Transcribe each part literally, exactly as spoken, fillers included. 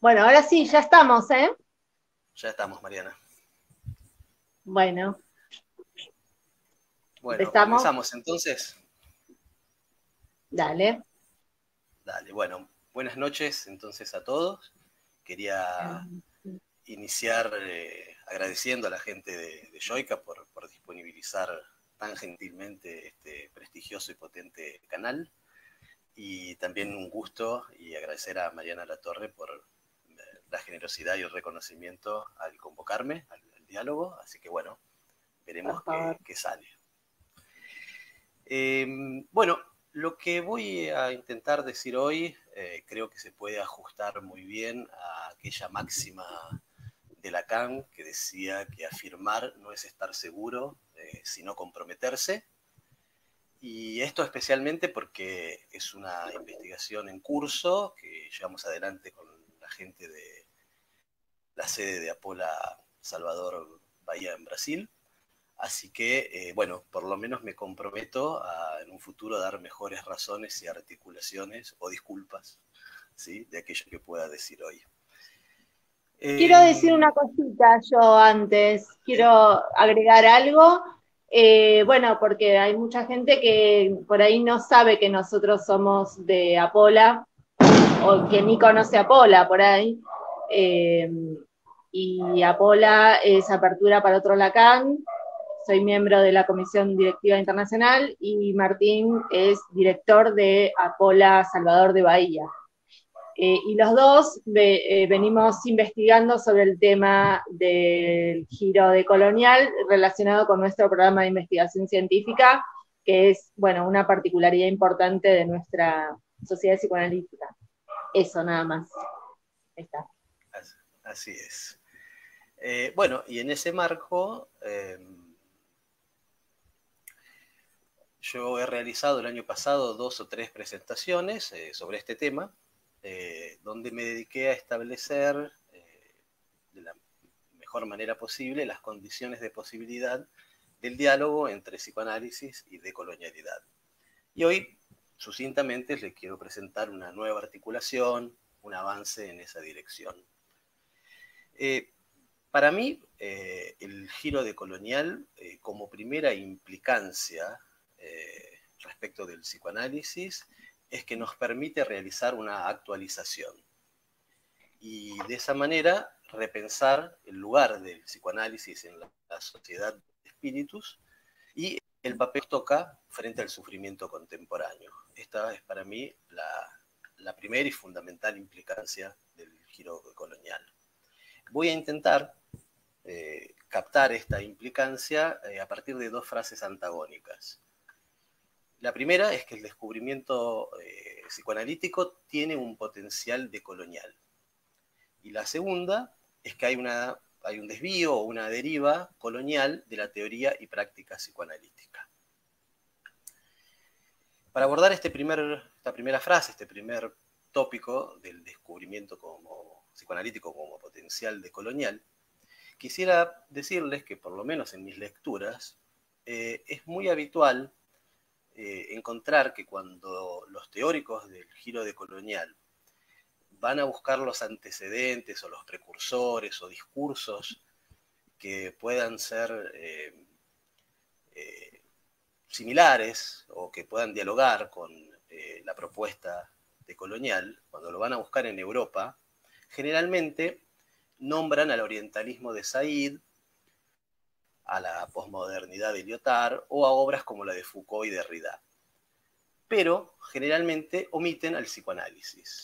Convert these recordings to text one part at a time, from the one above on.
Bueno, ahora sí, ya estamos, ¿eh? Ya estamos, Mariana. Bueno, Bueno, empezamos. comenzamos entonces. Dale. Dale, bueno, buenas noches entonces a todos. Quería iniciar eh, agradeciendo a la gente de, de Yoica por, por disponibilizar tan gentilmente este prestigioso y potente canal. Y también un gusto y agradecer a Mariana Latorre por eh, la generosidad y el reconocimiento al convocarme al, al diálogo. Así que bueno, Por veremos favor. qué, qué sale. Eh, bueno, lo que voy a intentar decir hoy eh, creo que se puede ajustar muy bien a aquella máxima de Lacan que decía que afirmar no es estar seguro, eh, sino comprometerse. Y esto especialmente porque es una investigación en curso que llevamos adelante con la gente de la sede de Apola Salvador Bahía en Brasil. Así que, eh, bueno, por lo menos me comprometo a, en un futuro, a dar mejores razones y articulaciones o disculpas, ¿sí?, de aquello que pueda decir hoy. Quiero decir Eh, una cosita yo antes. Quiero ¿sí? agregar algo. Eh, bueno, porque hay mucha gente que por ahí no sabe que nosotros somos de Apola o que ni conoce Apola por ahí. Eh, y Apola es Apertura para otro Lacan. Soy miembro de la Comisión Directiva Internacional y Martín es director de Apola Salvador de Bahía. Eh, y los dos ve, eh, venimos investigando sobre el tema del giro decolonial relacionado con nuestro programa de investigación científica, que es, bueno, una particularidad importante de nuestra sociedad psicoanalítica. Eso nada más. Ahí está. Así es. Eh, bueno, y en ese marco, eh, yo he realizado el año pasado dos o tres presentaciones eh, sobre este tema, eh, donde me dediqué a establecer eh, de la mejor manera posible las condiciones de posibilidad del diálogo entre psicoanálisis y decolonialidad. Y hoy, sucintamente, les quiero presentar una nueva articulación, un avance en esa dirección. Eh, para mí, eh, el giro decolonial, eh, como primera implicancia eh, respecto del psicoanálisis, es que nos permite realizar una actualización y de esa manera repensar el lugar del psicoanálisis en la, la sociedad de espíritus y el papel que toca frente al sufrimiento contemporáneo. Esta es para mí la, la primera y fundamental implicancia del giro colonial. Voy a intentar eh, captar esta implicancia eh, a partir de dos frases antagónicas. La primera es que el descubrimiento eh, psicoanalítico tiene un potencial decolonial. Y la segunda es que hay, una, hay un desvío o una deriva colonial de la teoría y práctica psicoanalítica. Para abordar este primer, esta primera frase, este primer tópico del descubrimiento como psicoanalítico como potencial decolonial, quisiera decirles que, por lo menos en mis lecturas, eh, es muy habitual eh, encontrar que cuando los teóricos del giro decolonial van a buscar los antecedentes o los precursores o discursos que puedan ser eh, eh, similares o que puedan dialogar con eh, la propuesta decolonial, cuando lo van a buscar en Europa, generalmente nombran al orientalismo de Said, a la posmodernidad de Lyotard o a obras como la de Foucault y Derrida. Pero generalmente omiten al psicoanálisis.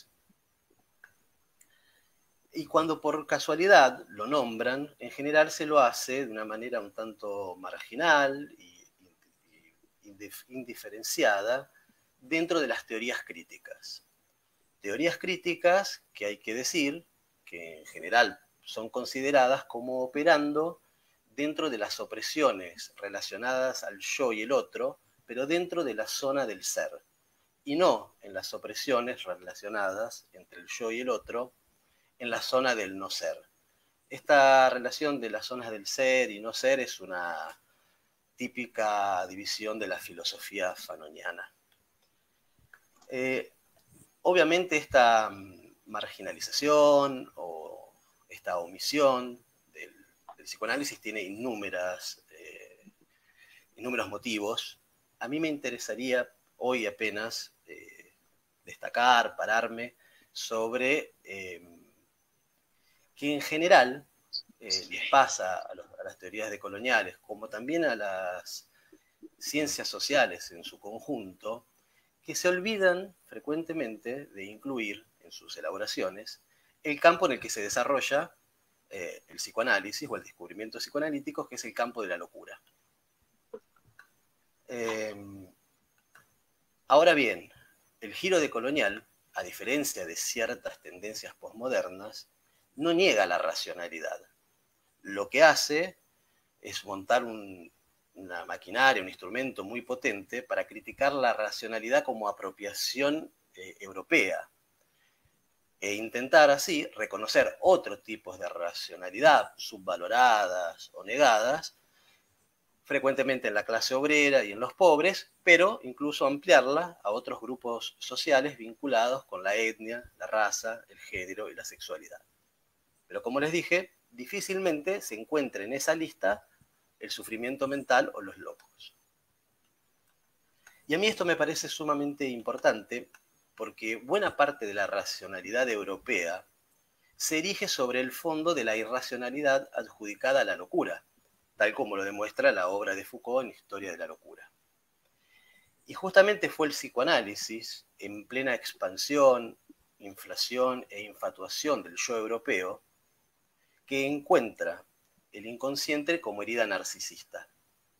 Y cuando por casualidad lo nombran, en general se lo hace de una manera un tanto marginal y, y, y indiferenciada dentro de las teorías críticas. Teorías críticas que hay que decir que en general son consideradas como operando dentro de las opresiones relacionadas al yo y el otro, pero dentro de la zona del ser, y no en las opresiones relacionadas entre el yo y el otro en la zona del no ser. Esta relación de las zonas del ser y no ser es una típica división de la filosofía fanoniana. Eh, obviamente esta marginalización o esta omisión del, del psicoanálisis tiene innúmeras, eh, innúmeros motivos. A mí me interesaría hoy apenas eh, destacar, pararme sobre eh, que en general eh, les pasa a, los, a las teorías decoloniales, como también a las ciencias sociales en su conjunto, que se olvidan frecuentemente de incluir en sus elaboraciones el campo en el que se desarrolla eh, el psicoanálisis o el descubrimiento psicoanalítico, que es el campo de la locura. Eh, ahora bien, el giro decolonial, a diferencia de ciertas tendencias posmodernas, no niega la racionalidad. Lo que hace es montar un, una maquinaria, un instrumento muy potente para criticar la racionalidad como apropiación eh, europea e intentar así reconocer otros tipos de racionalidad subvaloradas o negadas, frecuentemente en la clase obrera y en los pobres, pero incluso ampliarla a otros grupos sociales vinculados con la etnia, la raza, el género y la sexualidad. Pero como les dije, difícilmente se encuentra en esa lista el sufrimiento mental o los locos. Y a mí esto me parece sumamente importante porque buena parte de la racionalidad europea se erige sobre el fondo de la irracionalidad adjudicada a la locura, tal como lo demuestra la obra de Foucault en Historia de la locura. Y justamente fue el psicoanálisis, en plena expansión, inflación e infatuación del yo europeo, que encuentra el inconsciente como herida narcisista.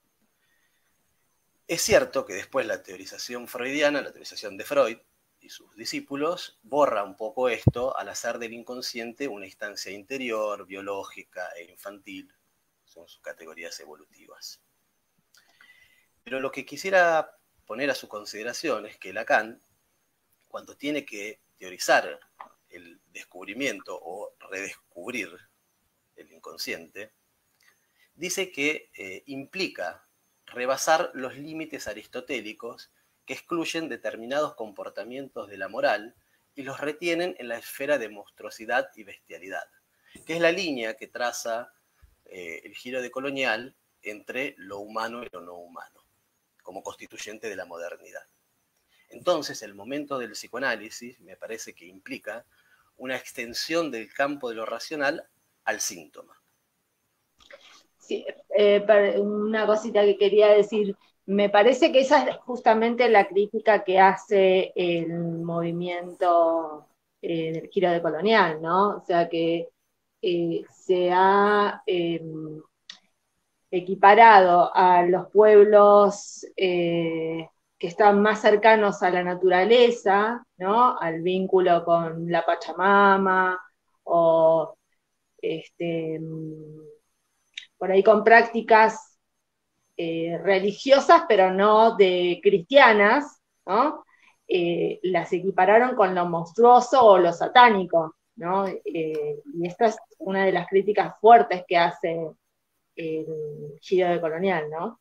Es cierto que después la teorización freudiana, la teorización de Freud y sus discípulos, borra un poco esto al hacer del inconsciente una instancia interior, biológica e infantil, son sus categorías evolutivas. Pero lo que quisiera poner a su consideración es que Lacan, cuando tiene que teorizar el descubrimiento o redescubrir el inconsciente, dice que eh, implica rebasar los límites aristotélicos que excluyen determinados comportamientos de la moral y los retienen en la esfera de monstruosidad y bestialidad, que es la línea que traza eh, el giro decolonial entre lo humano y lo no humano, como constituyente de la modernidad. Entonces, el momento del psicoanálisis me parece que implica una extensión del campo de lo racional al síntoma. Sí, eh, una cosita que quería decir, me parece que esa es justamente la crítica que hace el movimiento eh, del giro decolonial, ¿no? O sea, que eh, se ha eh, equiparado a los pueblos eh, que están más cercanos a la naturaleza, ¿no? Al vínculo con la Pachamama, o este, por ahí con prácticas eh, religiosas, pero no de cristianas, ¿no? Eh, las equipararon con lo monstruoso o lo satánico, ¿no? Eh, y esta es una de las críticas fuertes que hace el giro decolonial, ¿no?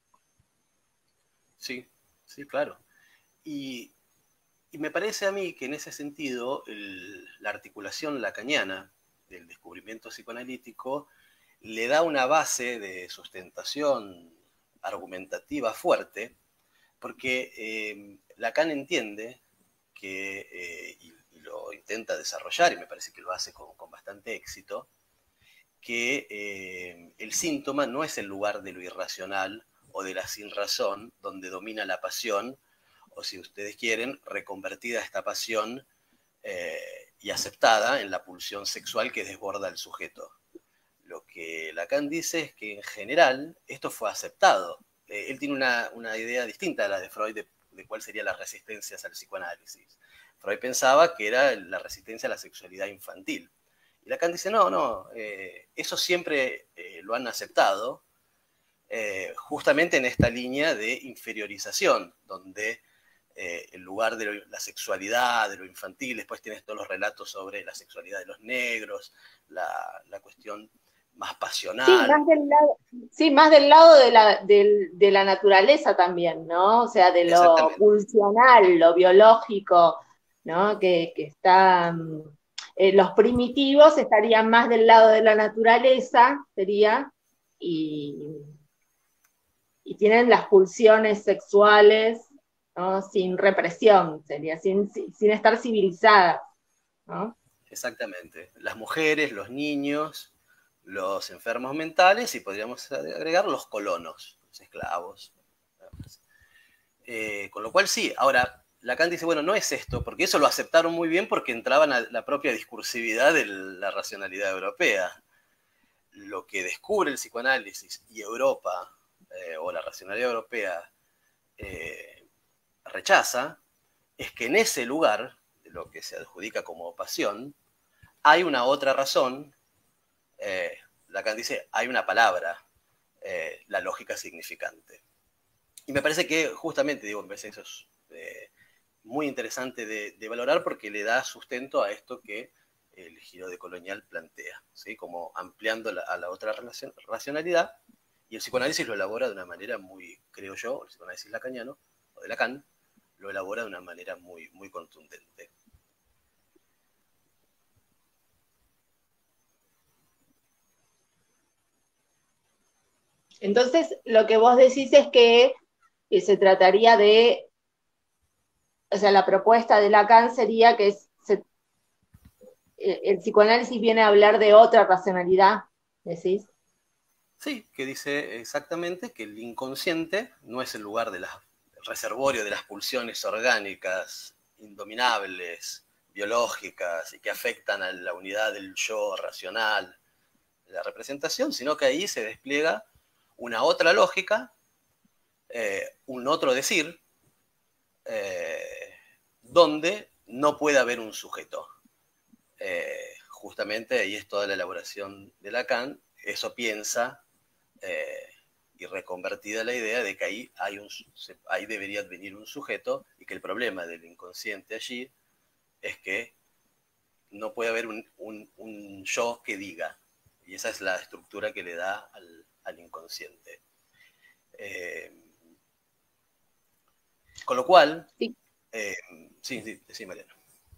Sí, sí, claro. Y, y me parece a mí que en ese sentido el, la articulación lacaniana del descubrimiento psicoanalítico le da una base de sustentación argumentativa fuerte, porque eh, Lacan entiende que, eh, y, y lo intenta desarrollar, y me parece que lo hace con, con bastante éxito, que eh, el síntoma no es el lugar de lo irracional o de la sinrazón, donde domina la pasión, o si ustedes quieren, reconvertida esta pasión eh, y aceptada en la pulsión sexual que desborda al sujeto. Lo que Lacan dice es que en general esto fue aceptado. Eh, él tiene una, una idea distinta a la de Freud de, de cuál serían las resistencias al psicoanálisis. Freud pensaba que era la resistencia a la sexualidad infantil. Y Lacan dice, no, no, eh, eso siempre eh, lo han aceptado, eh, justamente en esta línea de inferiorización, donde eh, en lugar de lo, la sexualidad, de lo infantil, después tienes todos los relatos sobre la sexualidad de los negros, la, la cuestión más pasional. Sí, más del lado, sí, más del lado de la, de, de la naturaleza también, ¿no? O sea, de lo pulsional, lo biológico. ¿no? Que, que están, eh, los primitivos estarían más del lado de la naturaleza, sería, y, y tienen las pulsiones sexuales, ¿no? Sin represión, sería, sin, sin estar civilizadas, ¿no? Exactamente. Las mujeres, los niños, los enfermos mentales y podríamos agregar los colonos, los esclavos. Eh, con lo cual sí, ahora Lacan dice, bueno, no es esto, porque eso lo aceptaron muy bien porque entraban a la propia discursividad de la racionalidad europea. Lo que descubre el psicoanálisis y Europa, eh, o la racionalidad europea, eh, rechaza, es que en ese lugar, de lo que se adjudica como pasión, hay una otra razón. eh, Lacan dice, hay una palabra, eh, la lógica significante. Y me parece que justamente, digo, me parece que eso es eh, muy interesante de, de valorar porque le da sustento a esto que el giro de Colonial plantea, ¿sí? Como ampliando la, a la otra relación, racionalidad, y el psicoanálisis lo elabora de una manera muy, creo yo, el psicoanálisis lacaniano, o de Lacan, lo elabora de una manera muy, muy contundente. Entonces, lo que vos decís es que, que se trataría de, o sea, la propuesta de Lacan sería que se, el psicoanálisis viene a hablar de otra racionalidad, ¿decís? Sí, que dice exactamente que el inconsciente no es el lugar del reservorio de las pulsiones orgánicas indominables, biológicas, y que afectan a la unidad del yo racional, de la representación, sino que ahí se despliega una otra lógica, eh, un otro decir, eh, donde no puede haber un sujeto. Eh, justamente ahí es toda la elaboración de Lacan, eso piensa, eh, y reconvertida la idea de que ahí, hay un, ahí debería venir un sujeto y que el problema del inconsciente allí es que no puede haber un, un, un yo que diga, y esa es la estructura que le da al, al inconsciente. Eh, con lo cual, sí, eh, sí, sí, sí, Mariana.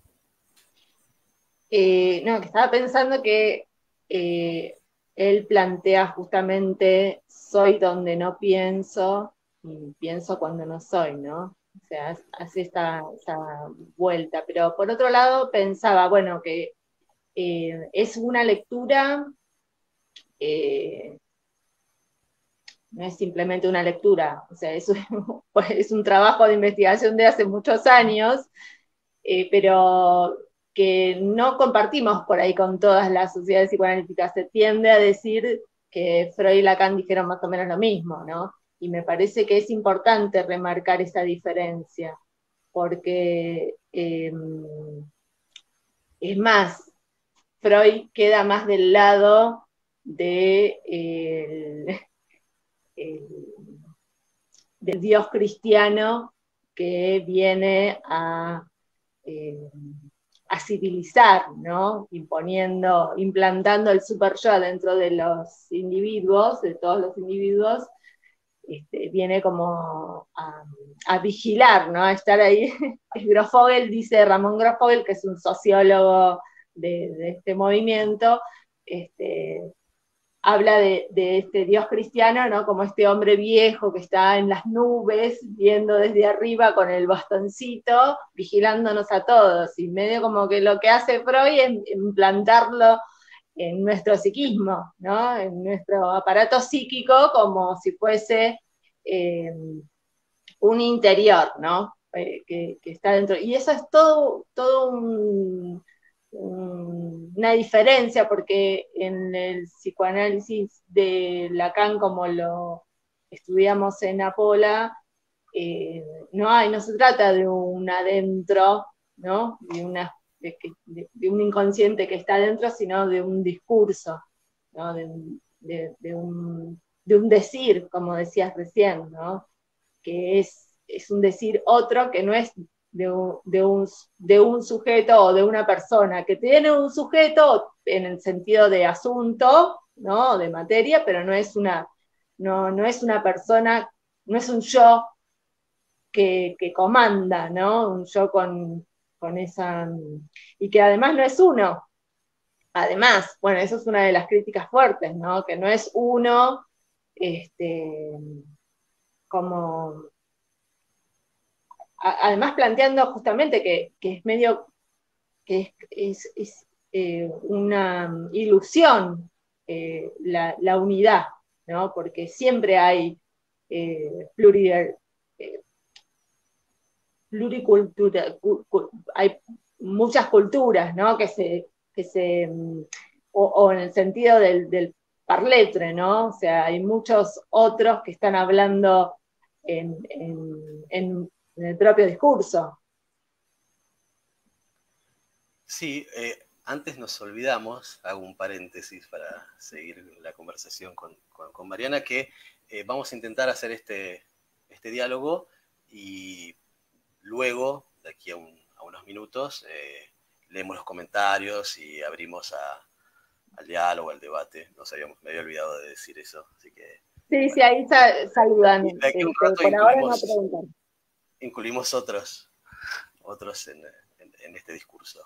Eh, no, que estaba pensando que eh, él plantea justamente soy donde no pienso y pienso cuando no soy, ¿no? O sea, hace esta, esta vuelta. Pero por otro lado pensaba, bueno, que eh, es una lectura, eh, no es simplemente una lectura, o sea, es un, es un trabajo de investigación de hace muchos años, eh, pero que no compartimos por ahí con todas las sociedades psicoanalíticas. Se tiende a decir que Freud y Lacan dijeron más o menos lo mismo, ¿no? Y me parece que es importante remarcar esa diferencia, porque eh, es más, Freud queda más del lado de, eh, el, del Dios cristiano que viene a eh, a civilizar, ¿no? Imponiendo, implantando el super yo dentro de los individuos, de todos los individuos, este, viene como a, a, vigilar, ¿no? A estar ahí. Grofogel dice, Ramón Grofogel, que es un sociólogo de, de este movimiento, este, habla de, de, este Dios cristiano, ¿no? Como este hombre viejo que está en las nubes, viendo desde arriba con el bastoncito, vigilándonos a todos, y medio como que lo que hace Freud es implantarlo en nuestro psiquismo, ¿no? En nuestro aparato psíquico, como si fuese eh, un interior, ¿no? Eh, que, que está dentro. Y eso es todo, todo un una diferencia, porque en el psicoanálisis de Lacan, como lo estudiamos en Apola, eh, no hay, no se trata de un adentro, ¿no? De, una, de, de, de un inconsciente que está adentro, sino de un discurso, ¿no? De, de, de, un, de un decir, como decías recién, ¿no? Que es, es un decir otro que no es de un, de, un, de un sujeto o de una persona, que tiene un sujeto en el sentido de asunto, ¿no? De materia, pero no es una, no, no es una persona, no es un yo que, que comanda, ¿no? Un yo con, con esa, y que además no es uno. Además, bueno, eso es una de las críticas fuertes, ¿no? Que no es uno, este, como, a, además planteando justamente que, que es medio, que es, es, es eh, una ilusión eh, la, la, unidad, ¿no? Porque siempre hay eh, pluri, eh, pluricultura, cu, cu, hay muchas culturas, ¿no? Que se, que se o, o en el sentido del, del parletre, ¿no? O sea, hay muchos otros que están hablando en, en, en, en el propio discurso. Sí, eh, antes nos olvidamos, hago un paréntesis para seguir la conversación con, con, con Mariana, que eh, vamos a intentar hacer este, este diálogo y luego, de aquí a, un, a unos minutos, eh, leemos los comentarios y abrimos a, al diálogo, al debate. Nos habíamos, me había olvidado de decir eso, así que... Sí, sí, Bueno, ahí sa saludan. y de aquí a un Este, rato por ahora no incluimos, preguntan. incluimos otros, otros en, en, en este discurso.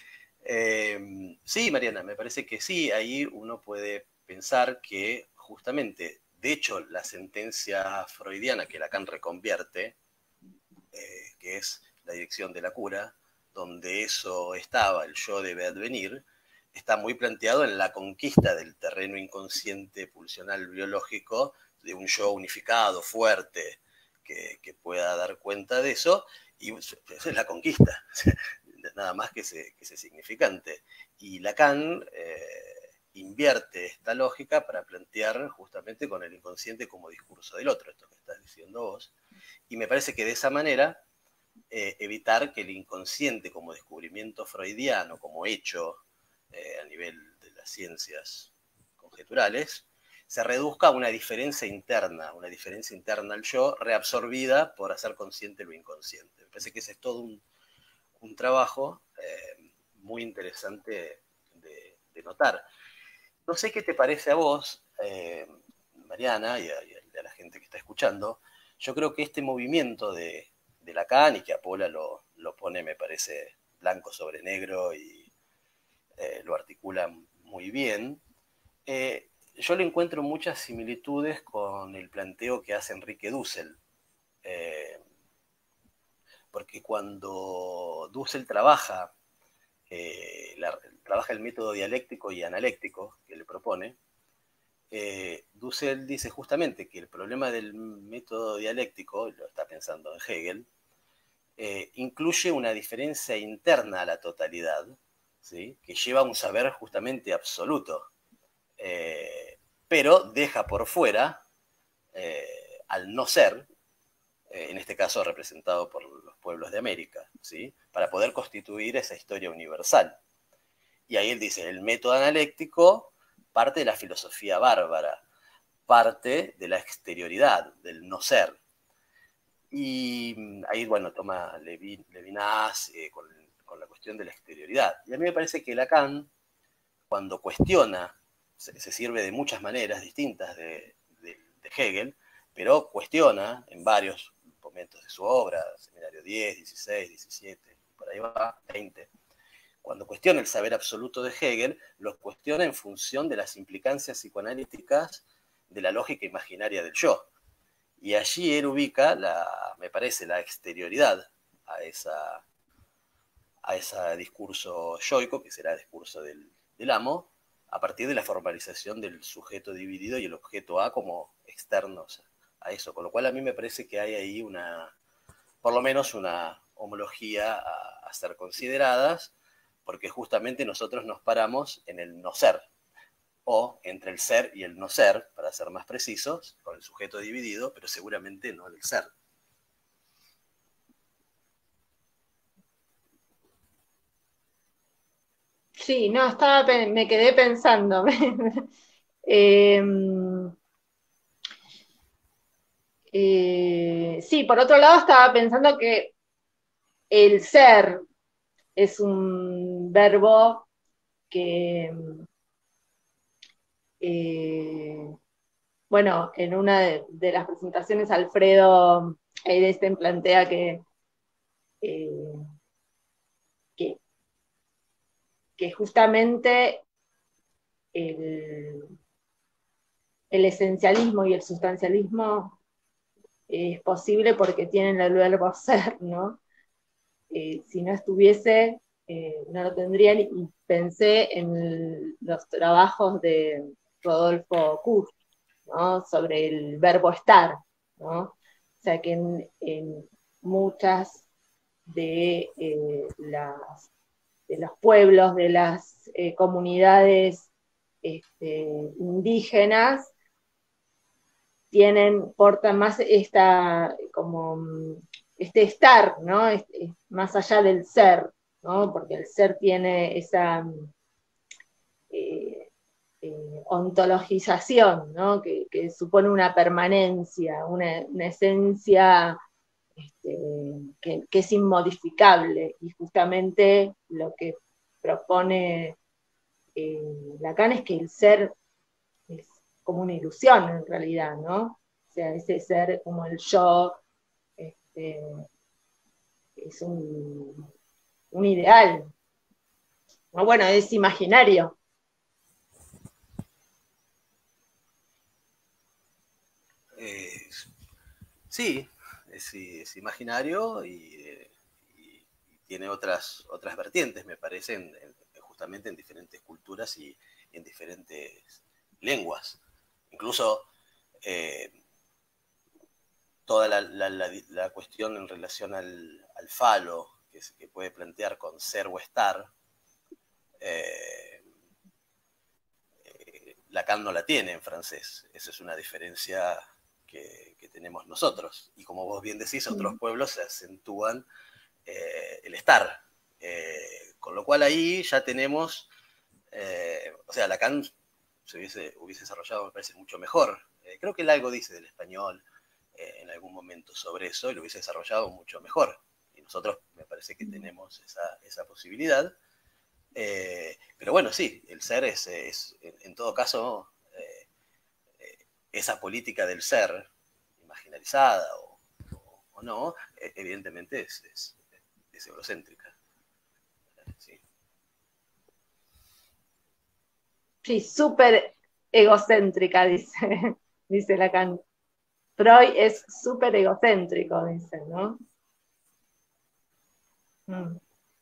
Eh, sí, Mariana, me parece que sí, ahí uno puede pensar que justamente, de hecho, la sentencia freudiana que Lacan reconvierte, eh, que es la dirección de la cura, donde eso estaba, el yo debe advenir, está muy planteado en la conquista del terreno inconsciente pulsional biológico de un yo unificado, fuerte, que, que pueda dar cuenta de eso, y esa es la conquista. Nada más que ese, que ese significante. Y Lacan eh, invierte esta lógica para plantear justamente con el inconsciente como discurso del otro, esto que estás diciendo vos. Y me parece que de esa manera eh, evitar que el inconsciente como descubrimiento freudiano, como hecho eh, a nivel de las ciencias conjeturales, se reduzca a una diferencia interna, una diferencia interna al yo, reabsorbida por hacer consciente lo inconsciente. Me parece que ese es todo un, un trabajo eh, muy interesante de, de, notar. No sé qué te parece a vos, eh, Mariana, y a, y a, la gente que está escuchando. Yo creo que este movimiento de, de Lacan, y que Apola lo, lo pone, me parece, blanco sobre negro y eh, lo articula muy bien, eh, yo le encuentro muchas similitudes con el planteo que hace Enrique Dussel. Eh, porque cuando Dussel trabaja, eh, la, trabaja el método dialéctico y analéctico que le propone, eh, Dussel dice justamente que el problema del método dialéctico, lo está pensando en Hegel, eh, incluye una diferencia interna a la totalidad, ¿sí? Que lleva a un saber justamente absoluto, eh, pero deja por fuera eh, al no ser, en este caso representado por los pueblos de América, ¿sí? Para poder constituir esa historia universal. Y ahí él dice, el método analéctico parte de la filosofía bárbara, parte de la exterioridad, del no ser. Y ahí, bueno, toma Levin, Levinas eh, con, con la cuestión de la exterioridad. Y a mí me parece que Lacan, cuando cuestiona, se, se sirve de muchas maneras distintas de, de, de Hegel, pero cuestiona en varios momentos de su obra, Seminario diez, dieciséis, diecisiete, por ahí va, veinte, cuando cuestiona el saber absoluto de Hegel, lo cuestiona en función de las implicancias psicoanalíticas de la lógica imaginaria del yo. Y allí él ubica, la, me parece, la exterioridad a, esa, a ese discurso yoico, que será el discurso del, del amo, a partir de la formalización del sujeto dividido y el objeto A como externos a eso. Con lo cual a mí me parece que hay ahí una, por lo menos una homología a, a ser consideradas, porque justamente nosotros nos paramos en el no ser, o entre el ser y el no ser, para ser más precisos, con el sujeto dividido, pero seguramente no el ser. Sí, no, estaba, me quedé pensando. eh, eh, sí, por otro lado estaba pensando que el ser es un verbo que, eh, bueno, en una de, de, las presentaciones Alfredo Eidestem plantea que, eh, que justamente el, el esencialismo y el sustancialismo es posible porque tienen el verbo ser, ¿no? Eh, si no estuviese, eh, no lo tendrían, y pensé en los trabajos de Rodolfo Kusch, ¿no? Sobre el verbo estar, ¿no? O sea que en, en muchas de, eh, las, de los pueblos, de las eh, comunidades este, indígenas, tienen, portan más esta, como, este estar, ¿no? Es, es más allá del ser, ¿no? Porque el ser tiene esa eh, eh, ontologización, ¿no? Que, que, supone una permanencia, una, una esencia este, que, que, es inmodificable, y justamente lo que propone eh, Lacan es que el ser es como una ilusión en realidad, ¿no? O sea, ese ser como el yo este, es un, un ideal, ¿no? Bueno, es imaginario. Eh, sí, es, es imaginario y, eh, y, y, tiene otras, otras vertientes, me parece, en, en, justamente en diferentes culturas y en diferentes lenguas. Incluso eh, toda la, la, la, la, cuestión en relación al, al falo, que, se, que puede plantear con ser o estar, eh, eh, Lacan no la tiene en francés. Esa es una diferencia que, que, tenemos nosotros. Y como vos bien decís, otros pueblos se acentúan eh, el estar. Eh, con lo cual ahí ya tenemos, eh, o sea, Lacan se hubiese, hubiese desarrollado, me parece, mucho mejor. Eh, creo que él algo dice del español eh, en algún momento sobre eso y lo hubiese desarrollado mucho mejor. Y nosotros me parece que tenemos esa, esa posibilidad. Eh, pero bueno, sí, el ser es, es en todo caso, eh, eh, esa política del ser, imaginarizada o, o, o no, eh, evidentemente es, es, es eurocéntrica. Sí, sí, súper egocéntrica, dice, dice Lacan. Freud es súper egocéntrico, dice, ¿no? Mm.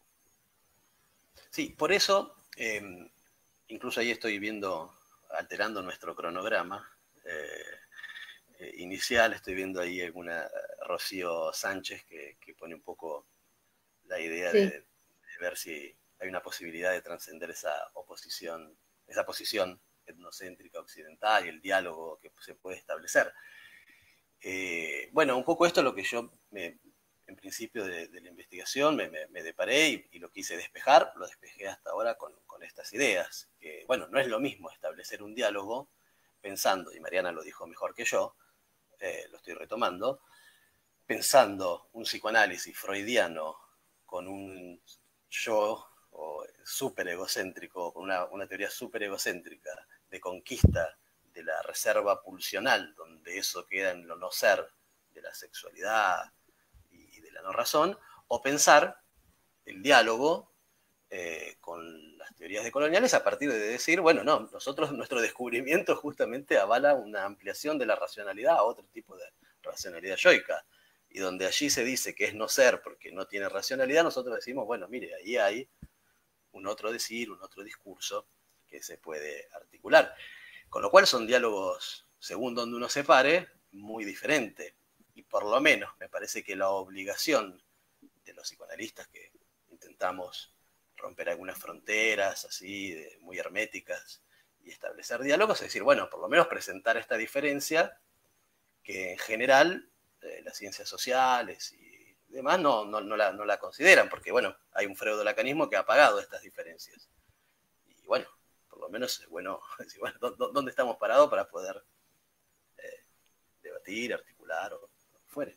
Sí, por eso, eh, incluso ahí estoy viendo, alterando nuestro cronograma eh, eh, inicial, estoy viendo ahí alguna Rocío Sánchez que, que pone un poco la idea de, Sí. de, ver si hay una posibilidad de trascender esa oposición, esa posición etnocéntrica occidental y el diálogo que se puede establecer. Eh, bueno, un poco esto es lo que yo me, en principio de, de la investigación me, me, me deparé y, y, lo quise despejar, lo despejé hasta ahora con, con estas ideas, que bueno, no es lo mismo establecer un diálogo pensando, y Mariana lo dijo mejor que yo, eh, lo estoy retomando, pensando un psicoanálisis freudiano con un yo súper egocéntrico, con una, una teoría súper egocéntrica de conquista de la reserva pulsional, donde eso queda en lo no ser de la sexualidad y de la no razón, o pensar el diálogo eh, con las teorías decoloniales a partir de decir, bueno, no, nosotros, nuestro descubrimiento justamente avala una ampliación de la racionalidad a otro tipo de racionalidad yoica, y donde allí se dice que es no ser porque no tiene racionalidad, nosotros decimos, bueno, mire, ahí hay un otro decir, un otro discurso que se puede articular. Con lo cual son diálogos, según donde uno se pare, muy diferentes. Y por lo menos me parece que la obligación de los psicoanalistas que intentamos romper algunas fronteras así, de, muy herméticas, y establecer diálogos, es decir, bueno, por lo menos presentar esta diferencia que en general eh, las ciencias sociales y demás no, no, no, la, no la consideran, porque bueno, hay un freudo-lacanismo que ha apagado estas diferencias. Y bueno, por lo menos es bueno decir, bueno, ¿dónde estamos parados para poder eh, debatir, articular o lo que fuere?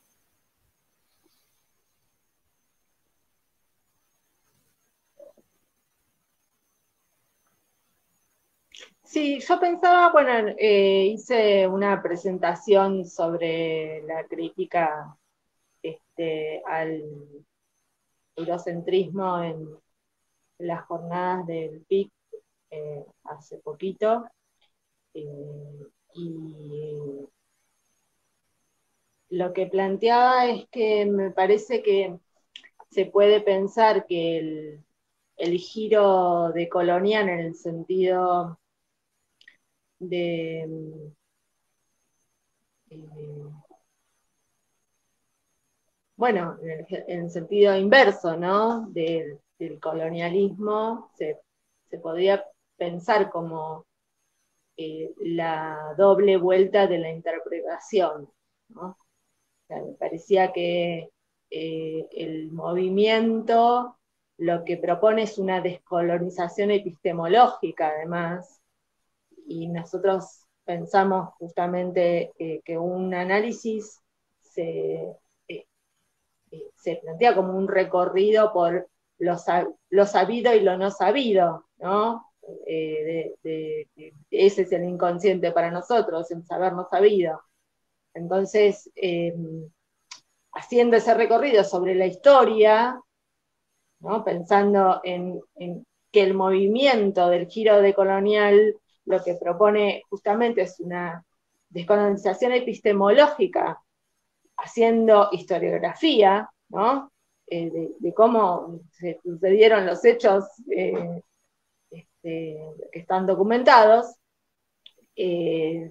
Sí, yo pensaba, bueno, eh, hice una presentación sobre la crítica este, al eurocentrismo en, las jornadas del P I C eh, hace poquito, eh, y lo que planteaba es que me parece que se puede pensar que el, el giro de colonial en el sentido de eh, bueno, en el, en el, sentido inverso, ¿no? Del, del colonialismo, se, se, podría pensar como eh, la doble vuelta de la interpretación, ¿no? O sea, me parecía que eh, el movimiento lo que propone es una descolonización epistemológica, además, y nosotros pensamos justamente eh, que un análisis se, eh, eh, se plantea como un recorrido por lo, lo sabido y lo no sabido, ¿no? Eh, de, de, de, ese es el inconsciente para nosotros, el saber no sabido. Entonces, eh, haciendo ese recorrido sobre la historia, ¿no? Pensando en, en, que el movimiento del giro decolonial lo que propone justamente es una descolonización epistemológica, haciendo historiografía, ¿no? Eh, de, de, cómo se sucedieron los hechos eh, este, que están documentados. Eh,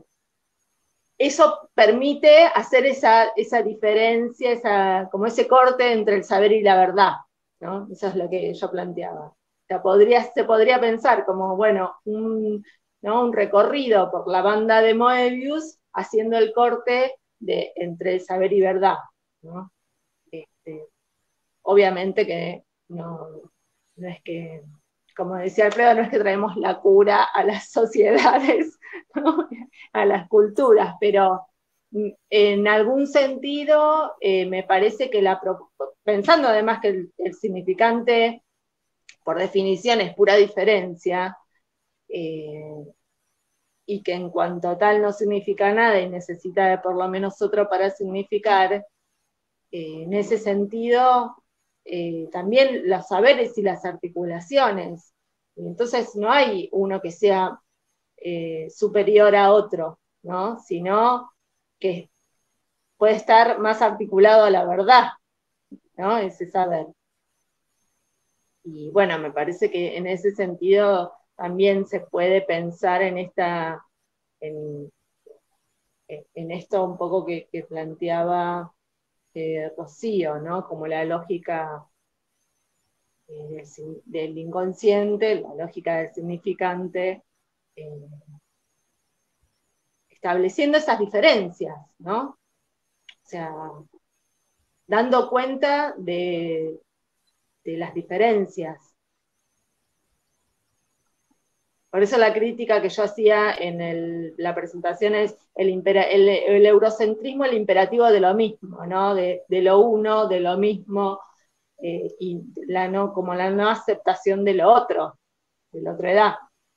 eso permite hacer esa, esa diferencia, esa, como ese corte entre el saber y la verdad, ¿no? Eso es lo que yo planteaba. O sea, podría, se podría pensar como, bueno, un, ¿no? un recorrido por la banda de Moebius haciendo el corte de, entre el saber y verdad, ¿no? Este, obviamente que no, no es que, como decía Alfredo, no es que traemos la cura a las sociedades, ¿no? a las culturas, pero en algún sentido eh, me parece que la, pensando además que el, el significante por definición es pura diferencia, eh, y que en cuanto tal no significa nada y necesita de por lo menos otro para significar, eh, en ese sentido eh, también los saberes y las articulaciones. Y entonces no hay uno que sea eh, superior a otro, ¿no? Sino que puede estar más articulado a la verdad, ¿no? Ese saber. Y bueno, me parece que en ese sentido también se puede pensar en esta, en, en esto un poco que, que planteaba eh, Rocío, ¿no? Como la lógica eh, del, del, inconsciente, la lógica del significante, eh, estableciendo esas diferencias, ¿no? O sea, dando cuenta de, de las diferencias. Por eso la crítica que yo hacía en el, la presentación es el, impera, el, el, eurocentrismo, el imperativo de lo mismo, ¿no? De, de lo uno, de lo mismo, eh, y la no, como la no aceptación de lo otro, de la otra edad.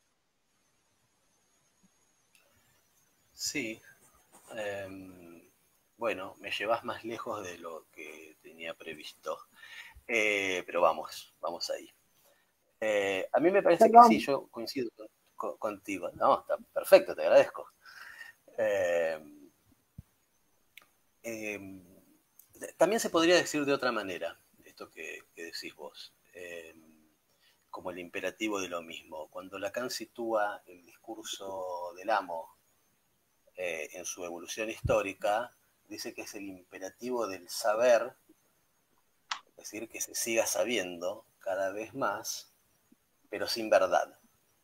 Sí. Eh, bueno, me llevas más lejos de lo que tenía previsto. Eh, pero vamos, vamos ahí. Eh, a mí me parece Perdón. que sí, yo coincido con, con, contigo. No, está perfecto, te agradezco. Eh, eh, también se podría decir de otra manera, esto que, que decís vos, eh, como el imperativo de lo mismo. Cuando Lacan sitúa el discurso del amo eh, en su evolución histórica, dice que es el imperativo del saber, es decir, que se siga sabiendo cada vez más, pero sin verdad,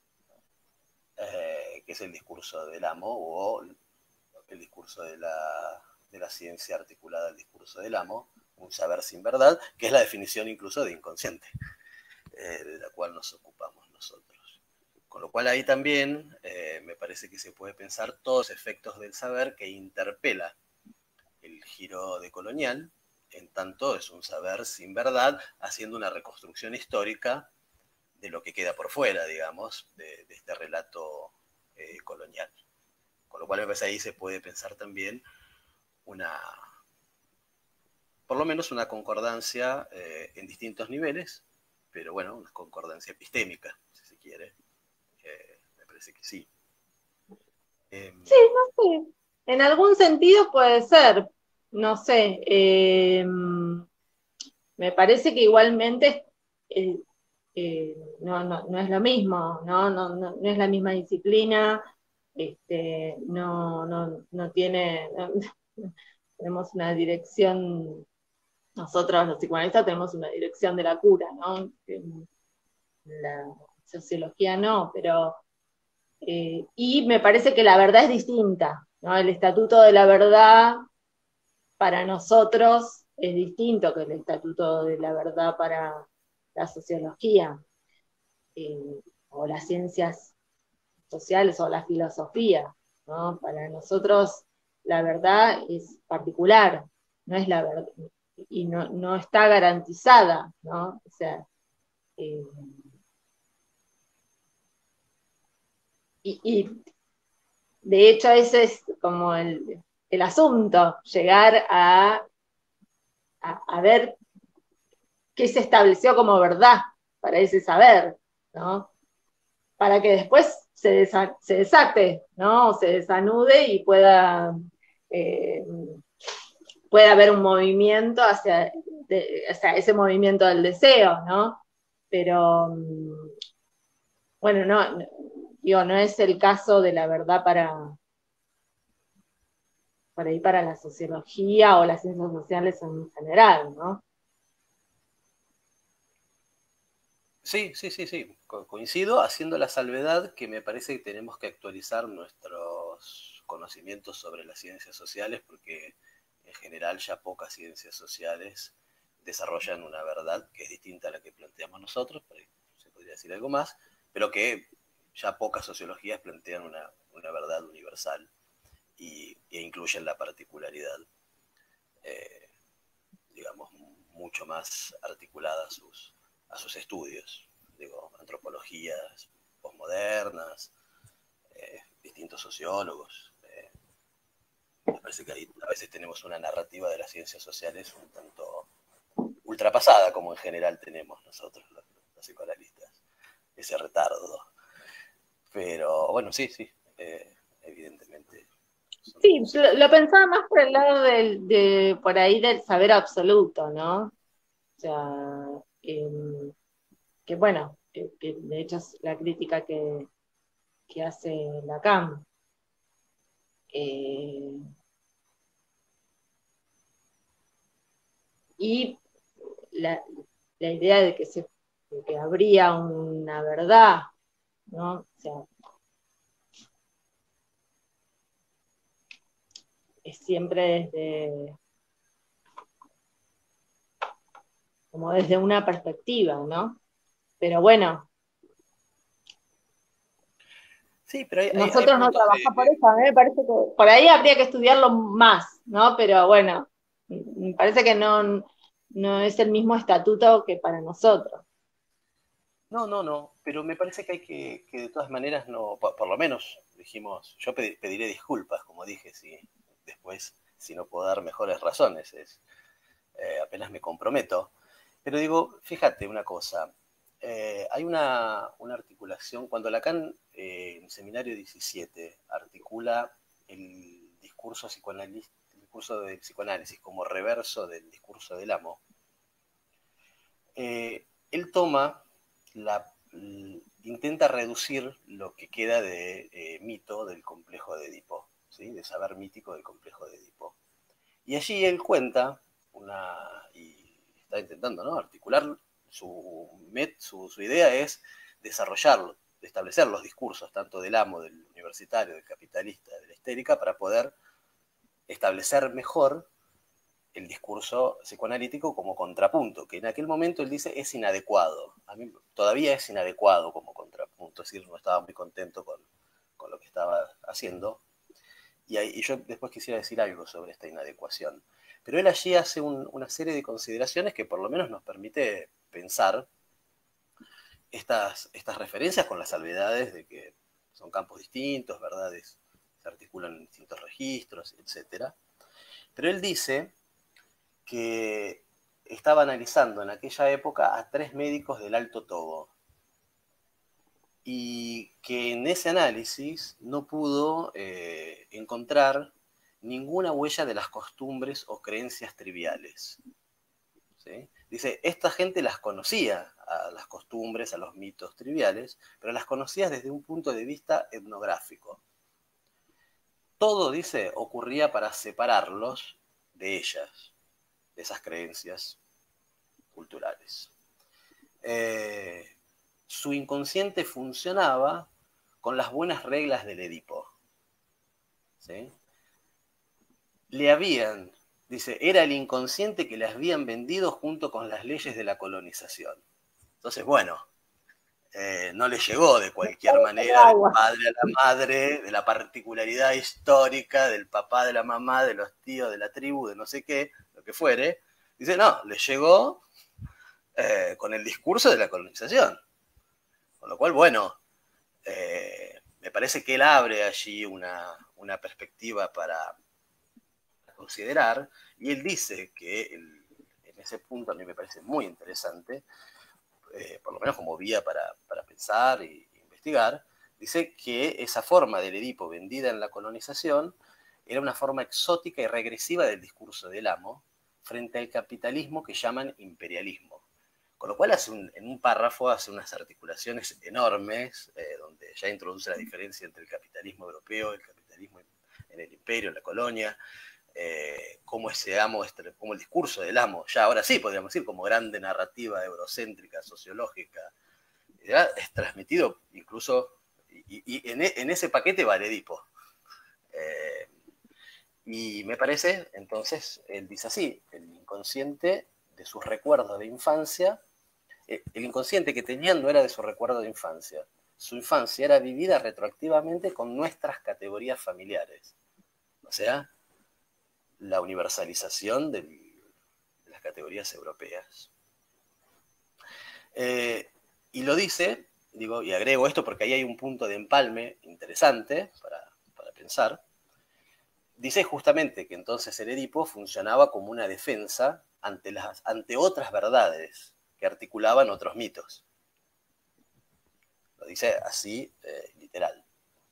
eh, que es el discurso del amo o el discurso de la, de la ciencia articulada al discurso del amo, un saber sin verdad, que es la definición incluso de inconsciente, eh, de la cual nos ocupamos nosotros. Con lo cual ahí también eh, me parece que se puede pensar todos los efectos del saber que interpela el giro decolonial, en tanto es un saber sin verdad, haciendo una reconstrucción histórica de lo que queda por fuera, digamos, de, de este relato eh, colonial. Con lo cual me parece ahí se puede pensar también una, por lo menos una concordancia eh, en distintos niveles, pero bueno, una concordancia epistémica, si se quiere. Eh, me parece que sí. Eh, Sí, no sé. En algún sentido puede ser. No sé. Eh, me parece que igualmente eh, eh, no, no, no es lo mismo, ¿no? No, no, no es la misma disciplina, este, no, no, no tiene, no, tenemos una dirección, nosotros los psicoanalistas tenemos una dirección de la cura, ¿no? En la sociología no, pero, eh, y me parece que la verdad es distinta, ¿no? El estatuto de la verdad para nosotros es distinto que el estatuto de la verdad para la sociología, eh, o las ciencias sociales o la filosofía, ¿no? Para nosotros la verdad es particular, no es la verdad, y no, no está garantizada, ¿no? O sea, eh, y, y, de hecho ese es como el, el asunto, llegar a, a, a ver qué se estableció como verdad para ese saber, ¿no? Para que después se, desa se desate, ¿no? O se desanude y pueda, eh, pueda haber un movimiento hacia, de, hacia ese movimiento del deseo, ¿no? Pero, bueno, no, no, digo, no es el caso de la verdad para, para ir para la sociología o las ciencias sociales en general, ¿no? Sí, sí, sí, sí, Co coincido, haciendo la salvedad que me parece que tenemos que actualizar nuestros conocimientos sobre las ciencias sociales, porque en general ya pocas ciencias sociales desarrollan una verdad que es distinta a la que planteamos nosotros, por ahí se podría decir algo más, pero que ya pocas sociologías plantean una, una verdad universal y, e incluyen la particularidad, eh, digamos, mucho más articulada a sus, a sus estudios, digo, antropologías posmodernas, eh, distintos sociólogos. Eh, me parece que ahí a veces tenemos una narrativa de las ciencias sociales un tanto ultrapasada, como en general tenemos nosotros, los, los psicoanalistas, ese retardo. Pero bueno, sí, sí, eh, evidentemente. Son Sí, lo, lo, situaciones. pensaba más por el lado del, de, por ahí del saber absoluto, ¿no? O sea, eh, que bueno, que, que de hecho es la crítica que, que hace Lacan. Eh, y la, la, idea de que, se, de que habría una verdad, ¿no? O sea, es siempre desde, como desde una perspectiva, ¿no? Pero bueno, Sí, pero hay, hay, hay nosotros no puntos trabajamos por de, eso, a mí me parece que por ahí habría que estudiarlo más, ¿no? Pero bueno, me parece que no, no es el mismo estatuto que para nosotros. no, no, no, pero me parece que hay que, que de todas maneras no, por, por lo menos dijimos, yo pedi- pediré disculpas, como dije, si después, si no puedo dar mejores razones, es, eh, apenas me comprometo. Pero digo, fíjate una cosa, eh, hay una, una articulación, cuando Lacan eh, en Seminario diecisiete articula el discurso psicoanalista, el discurso del psicoanálisis como reverso del discurso del amo, eh, él toma la, intenta reducir lo que queda de eh, mito del complejo de Edipo, ¿sí? De saber mítico del complejo de Edipo. Y allí él cuenta una, y está intentando, ¿no?, articular su, met, su, su idea es desarrollarlo, de establecer los discursos tanto del amo, del universitario, del capitalista, de la histérica, para poder establecer mejor el discurso psicoanalítico como contrapunto, que en aquel momento él dice es inadecuado. A mí todavía es inadecuado como contrapunto, es decir, no estaba muy contento con, con lo que estaba haciendo. Y, ahí, y yo después quisiera decir algo sobre esta inadecuación. Pero él allí hace un, una serie de consideraciones que por lo menos nos permite pensar estas, estas referencias con las salvedades de que son campos distintos, verdades se articulan en distintos registros, etcétera. Pero él dice que estaba analizando en aquella época a tres médicos del Alto Togo, y que en ese análisis no pudo eh, encontrar ninguna huella de las costumbres o creencias triviales. ¿Sí? Dice, esta gente las conocía, a las costumbres, a los mitos triviales, pero las conocía desde un punto de vista etnográfico. Todo, dice, ocurría para separarlos de ellas, de esas creencias culturales. Eh, su inconsciente funcionaba con las buenas reglas del Edipo. ¿Sí? Le habían, dice, era el inconsciente que le habían vendido junto con las leyes de la colonización. Entonces, bueno, eh, no le llegó de cualquier manera del padre a la madre, de la particularidad histórica, del papá, de la mamá, de los tíos, de la tribu, de no sé qué, lo que fuere. Dice, no, le llegó eh, con el discurso de la colonización. Con lo cual, bueno, eh, me parece que él abre allí una, una perspectiva para considerar, y él dice que el, en ese punto a mí me parece muy interesante, eh, por lo menos como vía para, para pensar e investigar, dice que esa forma del Edipo vendida en la colonización era una forma exótica y regresiva del discurso del amo frente al capitalismo que llaman imperialismo. Con lo cual hace un, en un párrafo hace unas articulaciones enormes, eh, donde ya introduce la diferencia entre el capitalismo europeo, el capitalismo en el imperio, en la colonia, eh, cómo ese amo, como el discurso del amo, ya ahora sí podríamos decir como grande narrativa eurocéntrica, sociológica, ya es transmitido incluso, y, y en, en, ese paquete va el Edipo. Eh, y me parece, entonces, él dice así, el inconsciente de sus recuerdos de infancia, el inconsciente que tenían no era de su recuerdo de infancia, su infancia era vivida retroactivamente con nuestras categorías familiares. O sea, la universalización del, de las categorías europeas. Eh, y lo dice, digo, y agrego esto porque ahí hay un punto de empalme interesante para, para pensar. Dice justamente que entonces el Edipo funcionaba como una defensa ante, las, ante otras verdades que articulaban otros mitos. Lo dice así, eh, literal.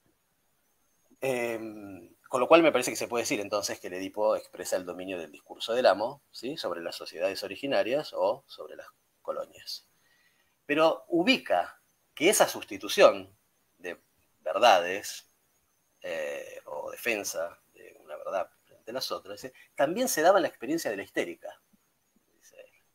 Eh, con lo cual me parece que se puede decir entonces que el Edipo expresa el dominio del discurso del amo, ¿sí?, sobre las sociedades originarias o sobre las colonias. Pero ubica que esa sustitución de verdades eh, o defensa de una verdad frente a las otras, ¿sí?, también se daba en la experiencia de la histérica. Dice,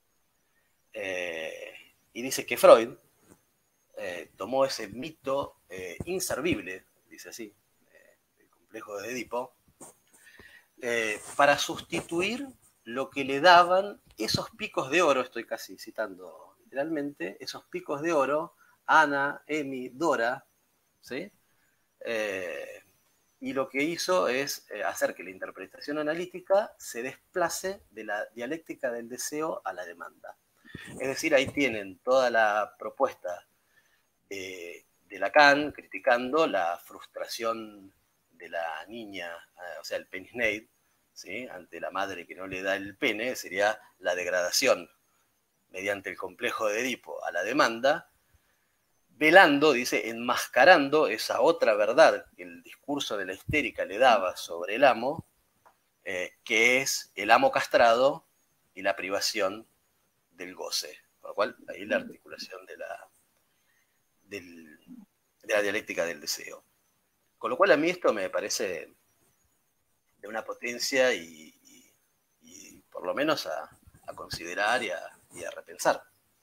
eh, y dice que Freud eh, tomó ese mito eh, inservible, dice así, de Edipo, eh, para sustituir lo que le daban esos picos de oro, estoy casi citando literalmente, esos picos de oro, Ana, Emi, Dora, ¿sí? Eh, y lo que hizo es eh, hacer que la interpretación analítica se desplace de la dialéctica del deseo a la demanda. Es decir, ahí tienen toda la propuesta de, de Lacan criticando la frustración de la niña, o sea, el penisneid, ¿sí?, ante la madre que no le da el pene, sería la degradación mediante el complejo de Edipo a la demanda, velando, dice, enmascarando esa otra verdad que el discurso de la histérica le daba sobre el amo, eh, que es el amo castrado y la privación del goce. Con lo cual, ahí la articulación de la, del, de la dialéctica del deseo. Con lo cual a mí esto me parece de una potencia y, y, y por lo menos a, a considerar y a, y a repensar.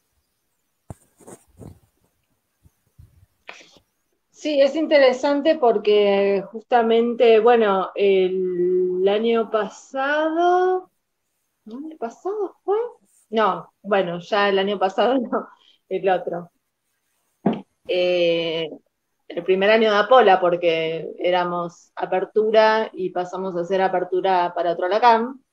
Sí, es interesante porque justamente, bueno, el, el año pasado, ¿el año pasado fue? No, bueno, ya el año pasado no, el otro. Eh, el primer año de Apola, porque éramos apertura y pasamos a ser apertura para otro Lacan.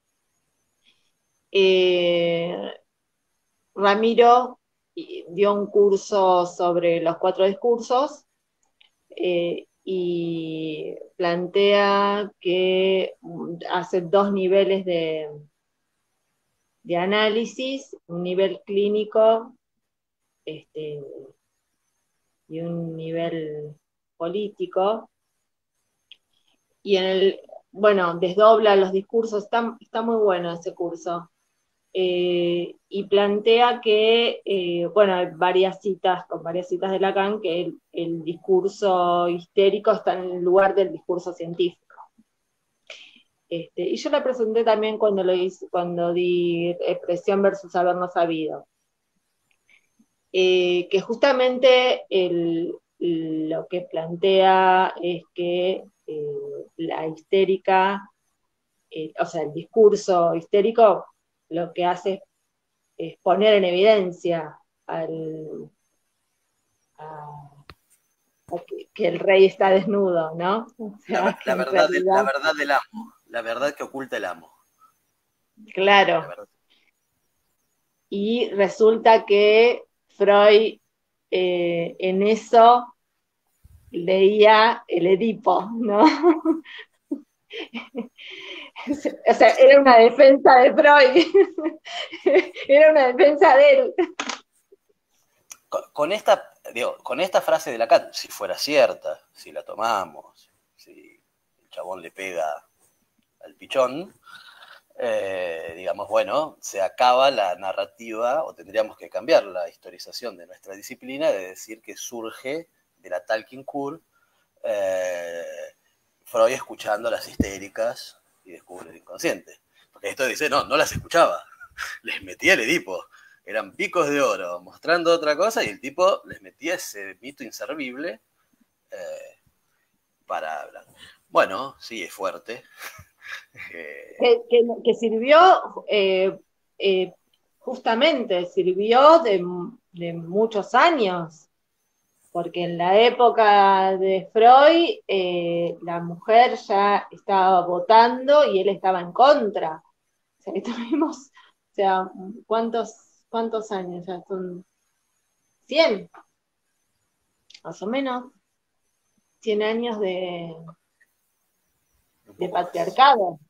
Eh, Ramiro dio un curso sobre los cuatro discursos eh, y plantea que hace dos niveles de, de análisis, un nivel clínico este, y un nivel político. Y en el, bueno, desdobla los discursos, está, está muy bueno ese curso. Eh, y plantea que, eh, bueno, hay varias citas, con varias citas de Lacan, que el, el discurso histérico está en el lugar del discurso científico. Este, y yo la presenté también cuando, lo hice, cuando di expresión versus haber no sabido. Eh, que justamente el, lo que plantea es que eh, la histérica, eh, o sea, el discurso histérico lo que hace es poner en evidencia al, a, a que, que, el rey está desnudo, ¿no? O La, sea, que la, en verdad del, realidad, la verdad del amo, la verdad que oculta el amo. claro. Y resulta que Freud eh, en eso leía el Edipo, ¿no? O sea, era una defensa de Freud, era una defensa de él. Con, con, esta, digo, con esta frase de Lacan, si fuera cierta, si la tomamos, si el chabón le pega al pichón, eh, digamos, bueno, se acaba la narrativa, o tendríamos que cambiar la historización de nuestra disciplina, de decir que surge de la Talking Cure, eh, Freud escuchando las histéricas y descubre el inconsciente. Porque esto dice, no, no las escuchaba, les metía el Edipo, eran picos de oro, mostrando otra cosa, y el tipo les metía ese mito inservible eh, para hablar. Bueno, sí, es fuerte. eh, que, que, que, sirvió, eh, eh, justamente, sirvió de, de muchos años. Porque en la época de Freud, eh, la mujer ya estaba votando y él estaba en contra. O sea, que tuvimos, o sea, ¿cuántos, cuántos años ya son? cien, más o menos. cien años de, de patriarcado.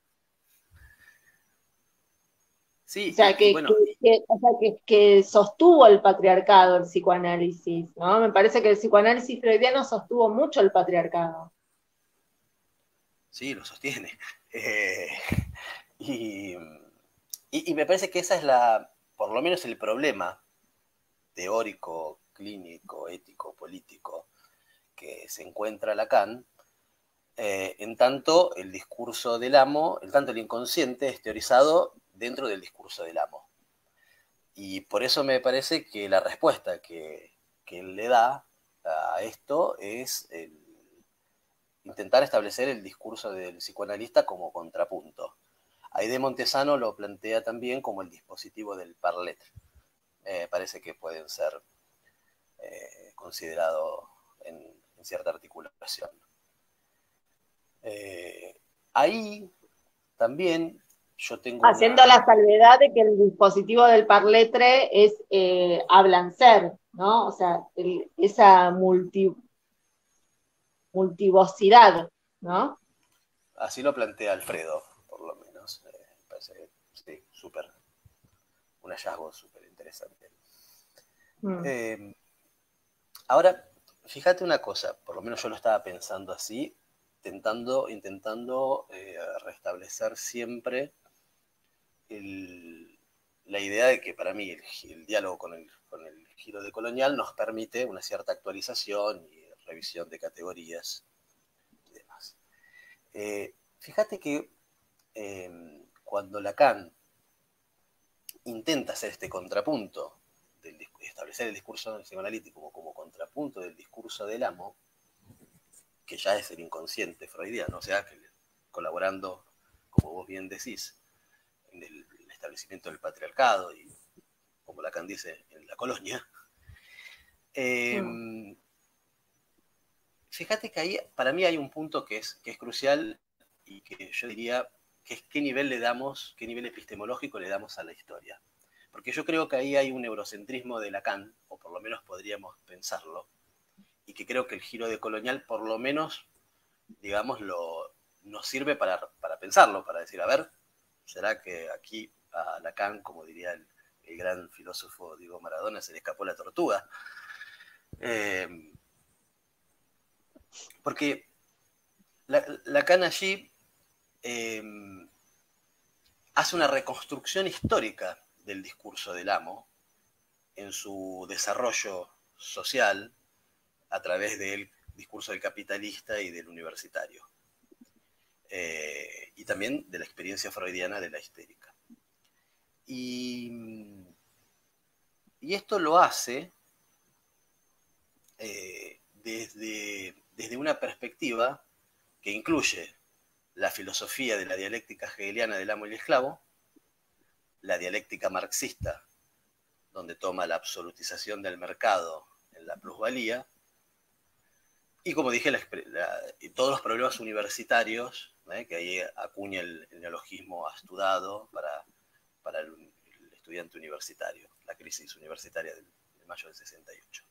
Sí, O sea, y, y que, bueno. que, que, o sea que, que, sostuvo el patriarcado el psicoanálisis, ¿no? Me parece que el psicoanálisis freudiano sostuvo mucho el patriarcado. Sí, lo sostiene. Eh, y, y, y me parece que esa es la, por lo menos el problema teórico, clínico, ético, político que se encuentra Lacan, eh, en tanto el discurso del amo, en tanto el inconsciente es teorizado dentro del discurso del amo. Y por eso me parece que la respuesta que, que él le da a esto es el intentar establecer el discurso del psicoanalista como contrapunto. Aide Montesano lo plantea también como el dispositivo del parlet. Eh, parece que pueden ser eh, considerados en, en cierta articulación. Eh, ahí también yo tengo Haciendo una... la salvedad de que el dispositivo del parletre es eh, hablan ser, ¿no? O sea, el, esa multi, multivocidad, ¿no? Así lo plantea Alfredo, por lo menos. Eh, me parece que sí, súper, un hallazgo súper interesante. Mm. Eh, ahora, fíjate una cosa, por lo menos yo lo estaba pensando así, intentando, intentando eh, restablecer siempre el, la idea de que para mí el, el diálogo con el, con el giro de colonial nos permite una cierta actualización y revisión de categorías y demás. Eh, fíjate que eh, cuando Lacan intenta hacer este contrapunto, del, establecer el discurso psicoanalítico como, como contrapunto del discurso del amo, que ya es el inconsciente freudiano, o sea, que colaborando, como vos bien decís, en el establecimiento del patriarcado y, como Lacan dice, en la colonia. Eh, mm. Fíjate que ahí, para mí hay un punto que es, que es crucial y que yo diría que es qué nivel le damos, qué nivel epistemológico le damos a la historia. Porque yo creo que ahí hay un eurocentrismo de Lacan, o por lo menos podríamos pensarlo, y que creo que el giro de colonial por lo menos, digamos, lo, nos sirve para, para pensarlo, para decir, a ver, ¿será que aquí a Lacan, como diría el, el gran filósofo Diego Maradona, se le escapó la tortuga. Eh, porque la, Lacan allí eh, hace una reconstrucción histórica del discurso del amo en su desarrollo social a través del discurso del capitalista y del universitario. Eh, y también de la experiencia freudiana de la histérica. Y, y esto lo hace eh, desde, desde una perspectiva que incluye la filosofía de la dialéctica hegeliana del amo y el esclavo, la dialéctica marxista, donde toma la absolutización del mercado en la plusvalía, y como dije, la, la, todos los problemas universitarios, ¿eh? Que ahí acuña el, el neologismo astudado para, para el, el, estudiante universitario, la crisis universitaria del, de mayo del sesenta y ocho.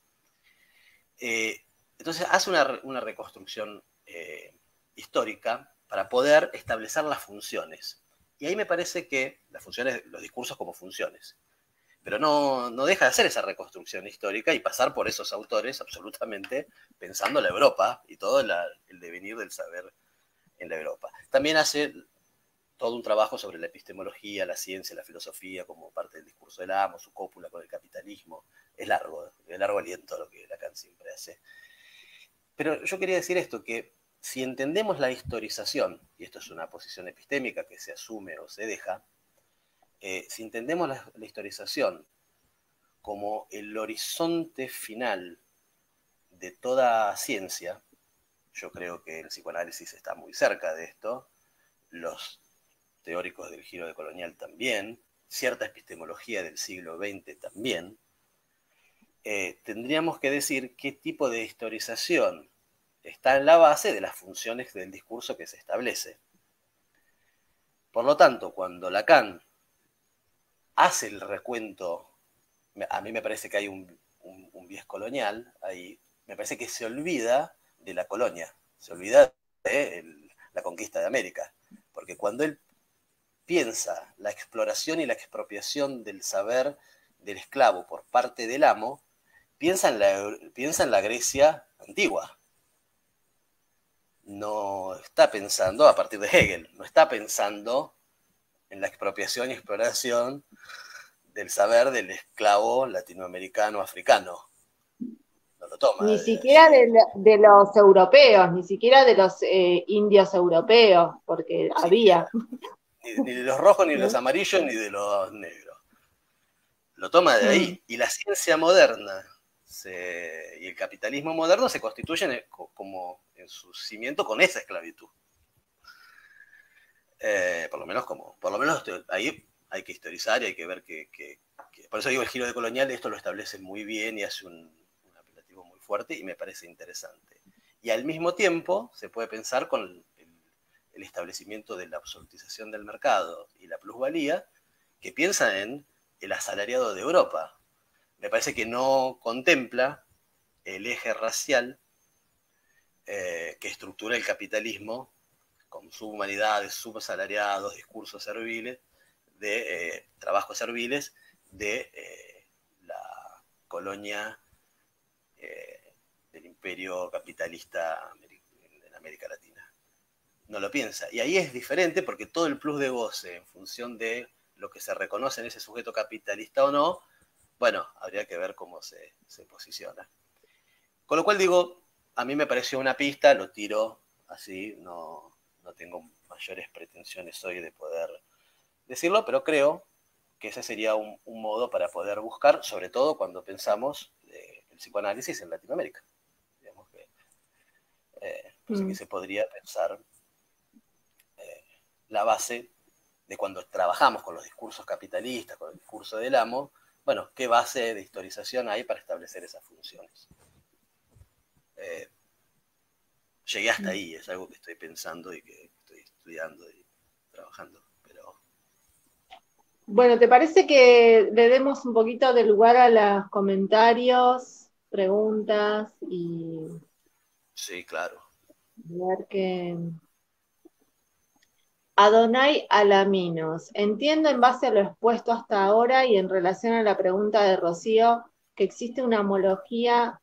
Eh, entonces hace una, una reconstrucción eh, histórica para poder establecer las funciones. Y ahí me parece que las funciones, los discursos como funciones, pero no, no deja de hacer esa reconstrucción histórica y pasar por esos autores absolutamente pensando la Europa y todo la, el devenir del saber en la Europa. También hace todo un trabajo sobre la epistemología, la ciencia, la filosofía como parte del discurso del amo, su cópula con el capitalismo. Es largo, de largo aliento lo que Lacan siempre hace. Pero yo quería decir esto, que si entendemos la historización, y esto es una posición epistémica que se asume o se deja, eh, si entendemos la, la historización como el horizonte final de toda ciencia, yo creo que el psicoanálisis está muy cerca de esto, los teóricos del giro decolonial también, cierta epistemología del siglo veinte también, eh, tendríamos que decir qué tipo de historización está en la base de las funciones del discurso que se establece. Por lo tanto, cuando Lacan hace el recuento, a mí me parece que hay un, un, un biais colonial ahí, me parece que se olvida de la colonia, se olvida de el, la conquista de América, porque cuando él piensa la exploración y la expropiación del saber del esclavo por parte del amo, piensa en la, piensa en la Grecia antigua. No está pensando, a partir de Hegel, no está pensando en la expropiación y exploración del saber del esclavo latinoamericano africano. No lo toma Ni de siquiera allí. de, de los europeos, ni siquiera de los eh, indios europeos, porque Ni había. siquiera. Ni, ni de los rojos, ni de los amarillos, ni de los negros. Lo toma de Mm. ahí. Y la ciencia moderna se, y el capitalismo moderno se constituyen como en su cimiento con esa esclavitud. Eh, por lo menos como, por lo menos ahí hay que historizar y hay que ver que, que, que, por eso digo el giro de colonial, esto lo establece muy bien y hace un, un apelativo muy fuerte y me parece interesante. Y al mismo tiempo se puede pensar con el, el, el establecimiento de la absolutización del mercado y la plusvalía, que piensa en el asalariado de Europa. Me parece que no contempla el eje racial eh, que estructura el capitalismo con subhumanidades, subasalariados, discursos serviles, de eh, trabajos serviles de eh, la colonia eh, del imperio capitalista en América Latina. No lo piensa. Y ahí es diferente porque todo el plus de goce en función de lo que se reconoce en ese sujeto capitalista o no, bueno, habría que ver cómo se, se posiciona. Con lo cual digo, a mí me pareció una pista, lo tiro así, no, no tengo mayores pretensiones hoy de poder decirlo, pero creo que ese sería un, un modo para poder buscar, sobre todo cuando pensamos eh, el psicoanálisis en Latinoamérica. Digamos que, eh, pues aquí Mm. se podría pensar eh, la base de cuando trabajamos con los discursos capitalistas, con el discurso del amo, bueno, qué base de historización hay para establecer esas funciones. Eh, llegué hasta ahí, es algo que estoy pensando y que estoy estudiando y trabajando, pero... Bueno, ¿te parece que le demos un poquito de lugar a los comentarios, preguntas y Sí, claro. ver qué, Adonai Alaminos. Entiendo en base a lo expuesto hasta ahora y en relación a la pregunta de Rocío que existe una homología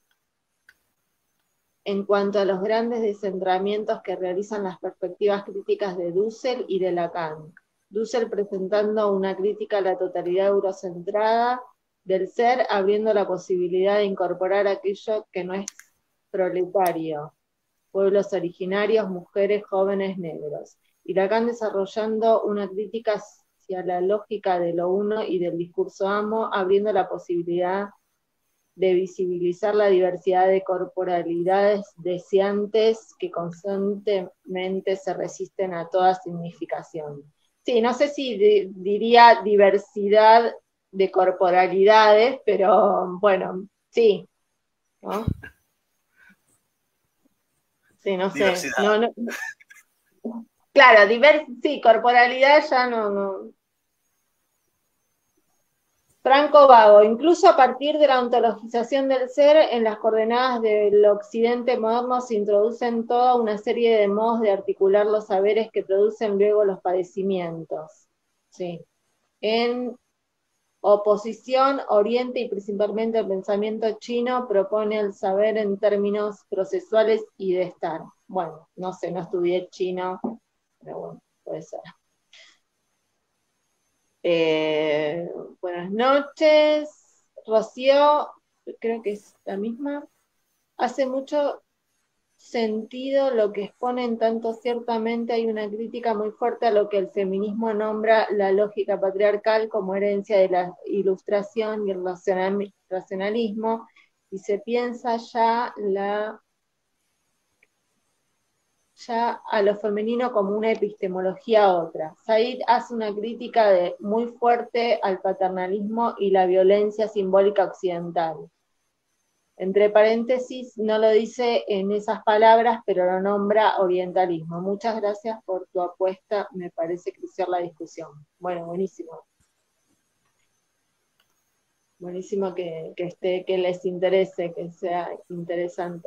en cuanto a los grandes descentramientos que realizan las perspectivas críticas de Dussel y de Lacan. Dussel presentando una crítica a la totalidad eurocentrada del ser, abriendo la posibilidad de incorporar aquello que no es proletario, pueblos originarios, mujeres, jóvenes, negros. Y Lacan desarrollando una crítica hacia la lógica de lo uno y del discurso amo, abriendo la posibilidad de visibilizar la diversidad de corporalidades deseantes que constantemente se resisten a toda significación. Sí, no sé si di- diría diversidad de corporalidades, pero bueno, sí, ¿no? Sí, no sé. Diversidad. No, no, claro, diver, sí, corporalidad ya no, no. Franco Vago, incluso a partir de la ontologización del ser, en las coordenadas del occidente moderno se introducen toda una serie de modos de articular los saberes que producen luego los padecimientos. Sí. En oposición, Oriente y principalmente el pensamiento chino propone el saber en términos procesuales y de estar. Bueno, no sé, no estudié chino, pero bueno, puede ser. Eh, buenas noches, Rocío, creo que es la misma. Hace mucho sentido lo que exponen, tanto ciertamente hay una crítica muy fuerte a lo que el feminismo nombra la lógica patriarcal como herencia de la ilustración y el racionalismo, y se piensa ya la ya a lo femenino como una epistemología otra. Said hace una crítica de, muy fuerte al paternalismo y la violencia simbólica occidental. Entre paréntesis, no lo dice en esas palabras, pero lo nombra orientalismo. Muchas gracias por tu apuesta, me parece crucial la discusión. Bueno, buenísimo. Buenísimo que, que esté, que les interese, que sea interesante.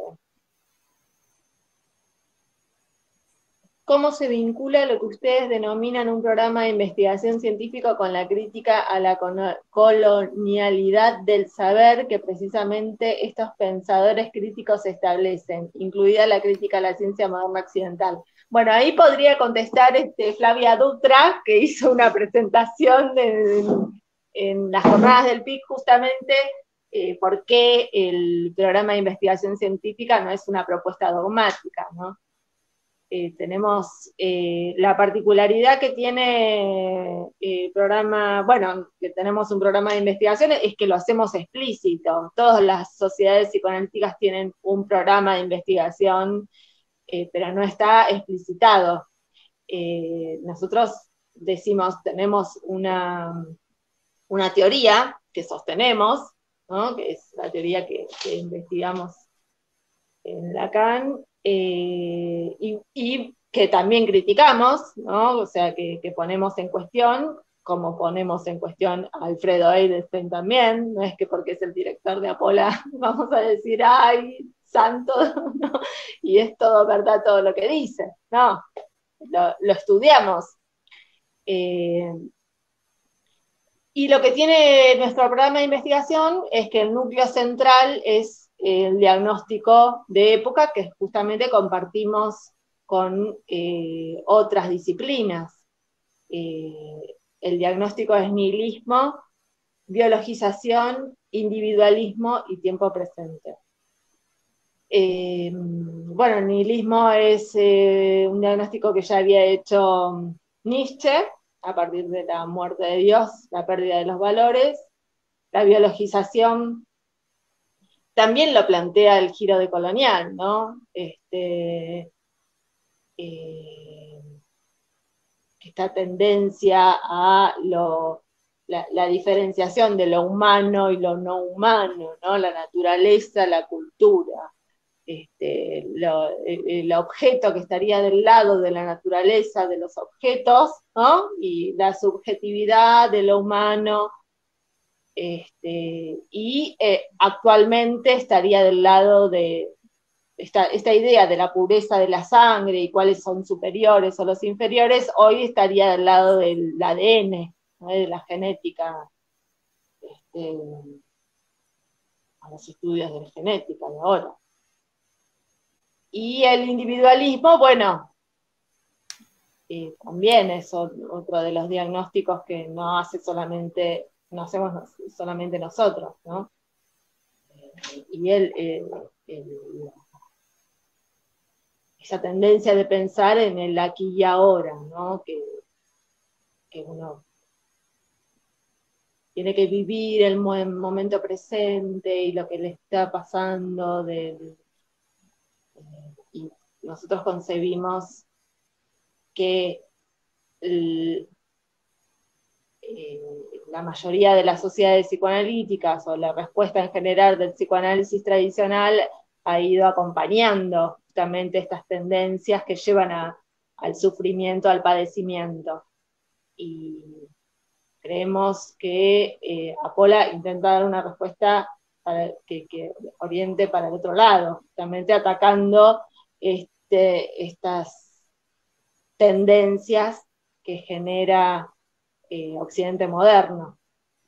¿Cómo se vincula lo que ustedes denominan un programa de investigación científico con la crítica a la colonialidad del saber que precisamente estos pensadores críticos establecen, incluida la crítica a la ciencia moderna occidental? Bueno, ahí podría contestar este, Flavia Dutra, que hizo una presentación de, en, en las jornadas del P I C justamente, eh, por qué el programa de investigación científica no es una propuesta dogmática, ¿no? Eh, tenemos eh, la particularidad que tiene el programa, bueno, que tenemos un programa de investigación, es que lo hacemos explícito. Todas las sociedades psicoanalíticas tienen un programa de investigación, eh, pero no está explicitado. Eh, nosotros decimos, tenemos una, una teoría que sostenemos, ¿no? Que es la teoría que, que investigamos en Lacan, eh, y, y, que también criticamos, ¿no? O sea, que, que ponemos en cuestión, como ponemos en cuestión a Alfredo Edelstein también, no es que porque es el director de Apola vamos a decir, ay, santo, ¿no? Y es todo verdad todo lo que dice, no, lo, lo estudiamos. Eh, y lo que tiene nuestro programa de investigación es que el núcleo central es el diagnóstico de época que justamente compartimos con eh, otras disciplinas. Eh, el diagnóstico es nihilismo, biologización, individualismo y tiempo presente. Eh, bueno, el nihilismo es eh, un diagnóstico que ya había hecho Nietzsche, a partir de la muerte de Dios, la pérdida de los valores. La biologización también lo plantea el giro de colonial, ¿no? Este, eh, esta tendencia a lo, la, la diferenciación de lo humano y lo no humano, ¿no? La naturaleza, la cultura. Este, lo, el objeto que estaría del lado de la naturaleza de los objetos, ¿no? Y la subjetividad de lo humano, este, y eh, actualmente estaría del lado de, esta, esta idea de la pureza de la sangre y cuáles son superiores o los inferiores, hoy estaría del lado del A D N, ¿no? De la genética, este, a los estudios de la genética de ahora. Y el individualismo, bueno, eh, también es otro de los diagnósticos que no hace solamente, no hacemos solamente nosotros, ¿no? Eh, y el, el, el, esa tendencia de pensar en el aquí y ahora, ¿no? Que, que uno tiene que vivir el momento presente y lo que le está pasando, de, de, y nosotros concebimos que el, eh, la mayoría de las sociedades psicoanalíticas o la respuesta en general del psicoanálisis tradicional ha ido acompañando justamente estas tendencias que llevan a, al sufrimiento, al padecimiento. Y creemos que eh, Apola intenta dar una respuesta para que, que, oriente para el otro lado, justamente atacando este, estas tendencias que genera eh, Occidente moderno.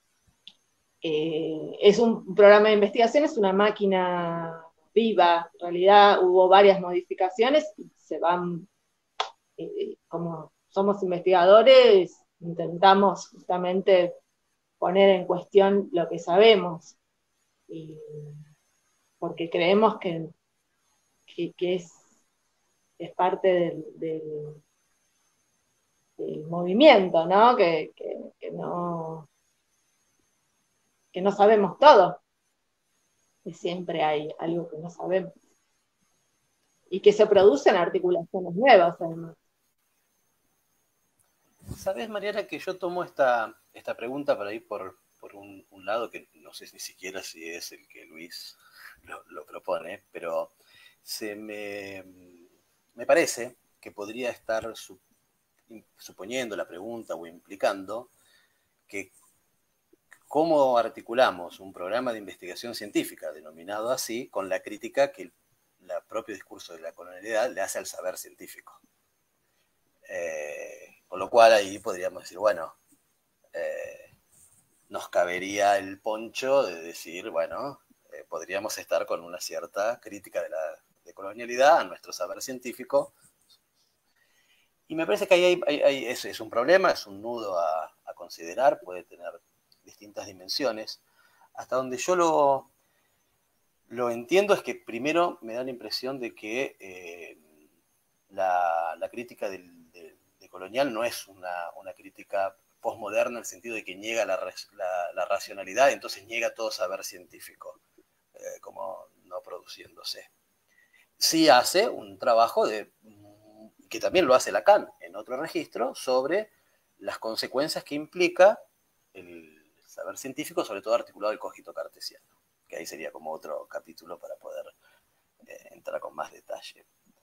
Eh, es un programa de investigación, es una máquina viva, en realidad hubo varias modificaciones y se van, eh, como somos investigadores, intentamos justamente poner en cuestión lo que sabemos, y, porque creemos que, que, que es, es, parte del, del, del movimiento, ¿no? Que, que, que no que no sabemos todo, que siempre hay algo que no sabemos, y que se producen articulaciones nuevas, además. ¿Sabes, Mariana, que yo tomo esta, esta pregunta para ir por, por un, un lado que no sé ni siquiera si es el que Luis lo, lo propone, pero se me, me parece que podría estar su, suponiendo la pregunta o implicando que cómo articulamos un programa de investigación científica denominado así con la crítica que el la propio discurso de la colonialidad le hace al saber científico. Eh, con lo cual ahí podríamos decir, bueno, eh, nos cabería el poncho de decir, bueno, eh, podríamos estar con una cierta crítica de la de colonialidad a nuestro saber científico. Y me parece que ahí hay, hay, hay, es, es un problema, es un nudo a, a considerar, puede tener distintas dimensiones. Hasta donde yo lo, lo entiendo es que primero me da la impresión de que eh, la, la, crítica del, de, de colonial no es una, una crítica postmoderna en el sentido de que niega la, la, la racionalidad, entonces niega todo saber científico, eh, como no produciéndose. Sí hace un trabajo de, que también lo hace Lacan en otro registro, sobre las consecuencias que implica el saber científico, sobre todo articulado al cogito cartesiano, que ahí sería como otro capítulo para poder eh, entrar con más detalle.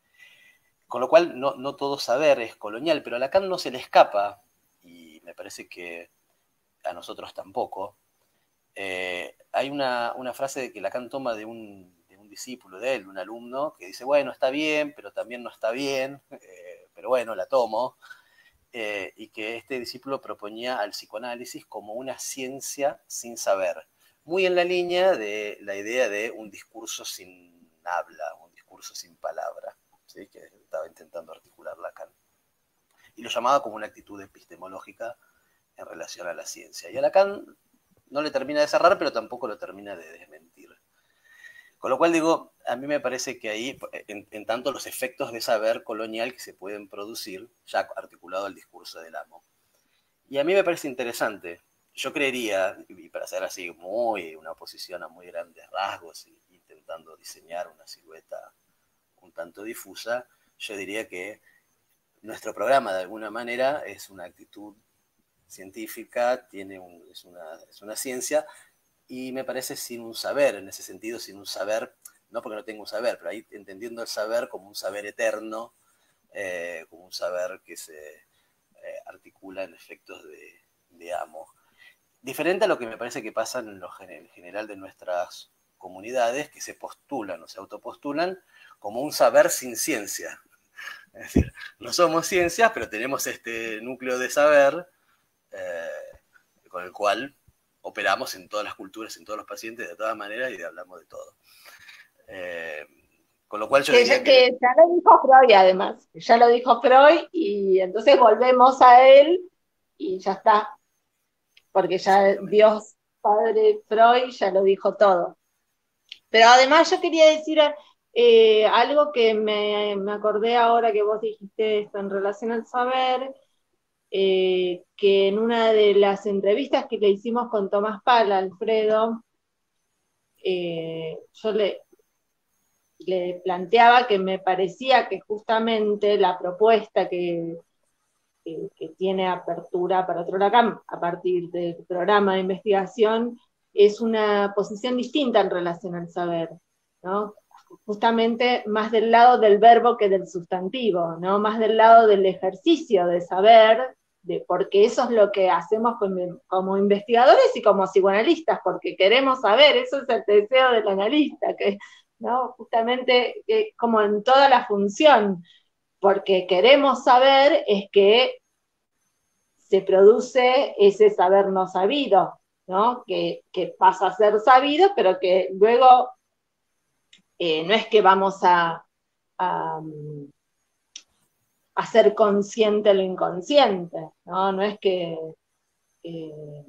Con lo cual, no, no todo saber es colonial, pero a Lacan no se le escapa, y me parece que a nosotros tampoco. Eh, hay una, una frase de que Lacan toma de un, de un discípulo de él, un alumno, que dice, bueno, está bien, pero también no está bien, eh, pero bueno, la tomo, eh, y que este discípulo proponía al psicoanálisis como una ciencia sin saber, muy en la línea de la idea de un discurso sin habla, un discurso sin palabra, ¿sí? Que estaba intentando articular Lacan. Y lo llamaba como una actitud epistemológica en relación a la ciencia. Y a Lacan no le termina de cerrar, pero tampoco lo termina de desmentir. Con lo cual digo, a mí me parece que ahí, en, en tanto los efectos de saber colonial que se pueden producir, ya articulado al discurso del amo. Y a mí me parece interesante. Yo creería, y para hacer así muy una oposición a muy grandes rasgos, y, intentando diseñar una silueta un tanto difusa, yo diría que nuestro programa de alguna manera es una actitud científica, tiene un, es, una, es una ciencia, y me parece sin un saber, en ese sentido, sin un saber, no porque no tenga un saber, pero ahí entendiendo el saber como un saber eterno, eh, como un saber que se eh, articula en efectos de, de amo. Diferente a lo que me parece que pasa en lo en general de nuestras comunidades que se postulan o se autopostulan como un saber sin ciencia. Es decir, no somos ciencias, pero tenemos este núcleo de saber eh, con el cual operamos en todas las culturas, en todos los pacientes, de todas maneras, y hablamos de todo. Eh, con lo cual yo que, diría ya, que... que ya lo dijo Freud, además. Ya lo dijo Freud, y entonces volvemos a él y ya está. Porque ya Dios, Padre Freud, ya lo dijo todo. Pero además yo quería decir eh, algo que me, me acordé ahora que vos dijiste esto en relación al saber, eh, que en una de las entrevistas que le hicimos con Tomás Pala, Alfredo, eh, yo le, le planteaba que me parecía que justamente la propuesta que, que, que tiene apertura para otro Trolacam a partir del programa de investigación es una posición distinta en relación al saber, ¿no? Justamente más del lado del verbo que del sustantivo, ¿no? Más del lado del ejercicio de saber, de, porque eso es lo que hacemos como, como investigadores y como psicoanalistas, porque queremos saber, eso es el deseo del analista, que, ¿no? Justamente eh, como en toda la función, porque queremos saber es que se produce ese saber no sabido, ¿no? Que, que pasa a ser sabido, pero que luego eh, no es que vamos a, a, a ser consciente lo inconsciente, ¿no? No es que eh,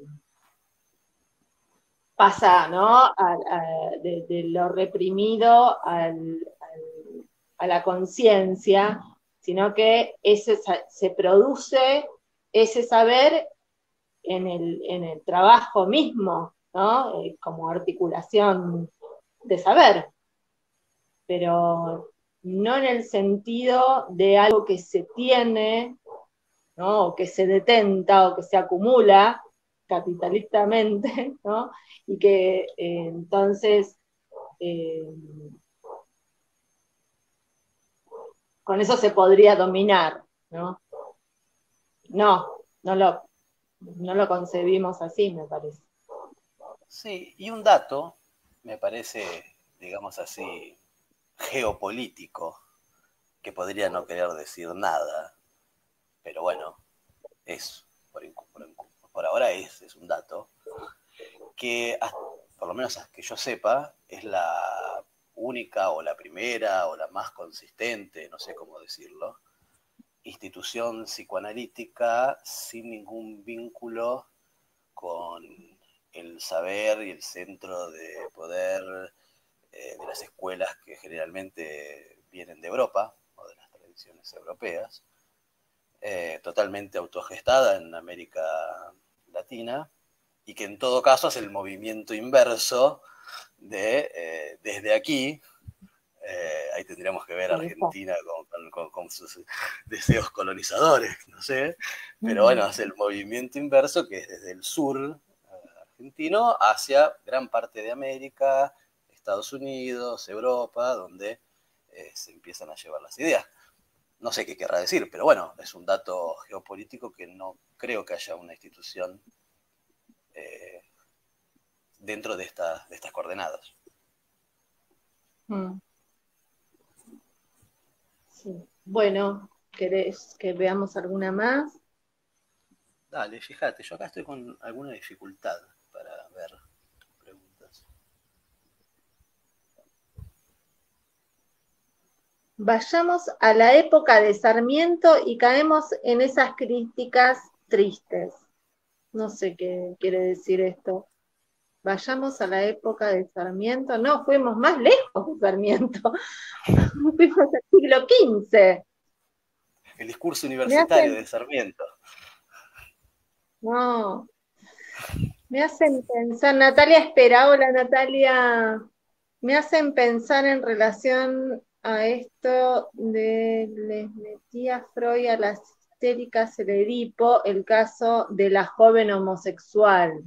pasa, ¿no? A, a, de, de, lo reprimido al, al, a la conciencia, sino que ese, se produce ese saber en el, en el trabajo mismo, ¿no? Eh, como articulación de saber, pero no en el sentido de algo que se tiene, ¿no? O que se detenta o que se acumula capitalistamente, ¿no? Y que eh, entonces eh, con eso se podría dominar, ¿no? No, no lo, no lo concebimos así, me parece. Sí, y un dato, me parece, digamos así, geopolítico, que podría no querer decir nada, pero bueno, es, por, por, por ahora es, es un dato, que por lo menos que yo sepa, es la única o la primera o la más consistente, no sé cómo decirlo, institución psicoanalítica sin ningún vínculo con el saber y el centro de poder eh, de las escuelas que generalmente vienen de Europa o de las tradiciones europeas, eh, totalmente autogestada en América Latina, y que en todo caso hace el movimiento inverso de eh, desde aquí, eh, ahí tendríamos que ver a Argentina con, con, con, sus deseos colonizadores, no sé, pero bueno, hace el movimiento inverso que es desde el sur argentino hacia gran parte de América, Estados Unidos, Europa, donde eh, se empiezan a llevar las ideas. No sé qué querrá decir, pero bueno, es un dato geopolítico que no creo que haya una institución eh, dentro de, esta, de estas coordenadas. Mm. Sí. Bueno, ¿querés que veamos alguna más? Dale, fíjate, yo acá estoy con alguna dificultad para ver preguntas. Vayamos a la época de Sarmiento y caemos en esas críticas tristes. No sé qué quiere decir esto. Vayamos a la época de Sarmiento. No, fuimos más lejos de Sarmiento. Fuimos al siglo quince. El discurso universitario hacen... de Sarmiento. No. Me hacen pensar, Natalia espera, hola Natalia. Me hacen pensar en relación a esto de les metía Freud a las histéricas el Edipo, el caso de la joven homosexual.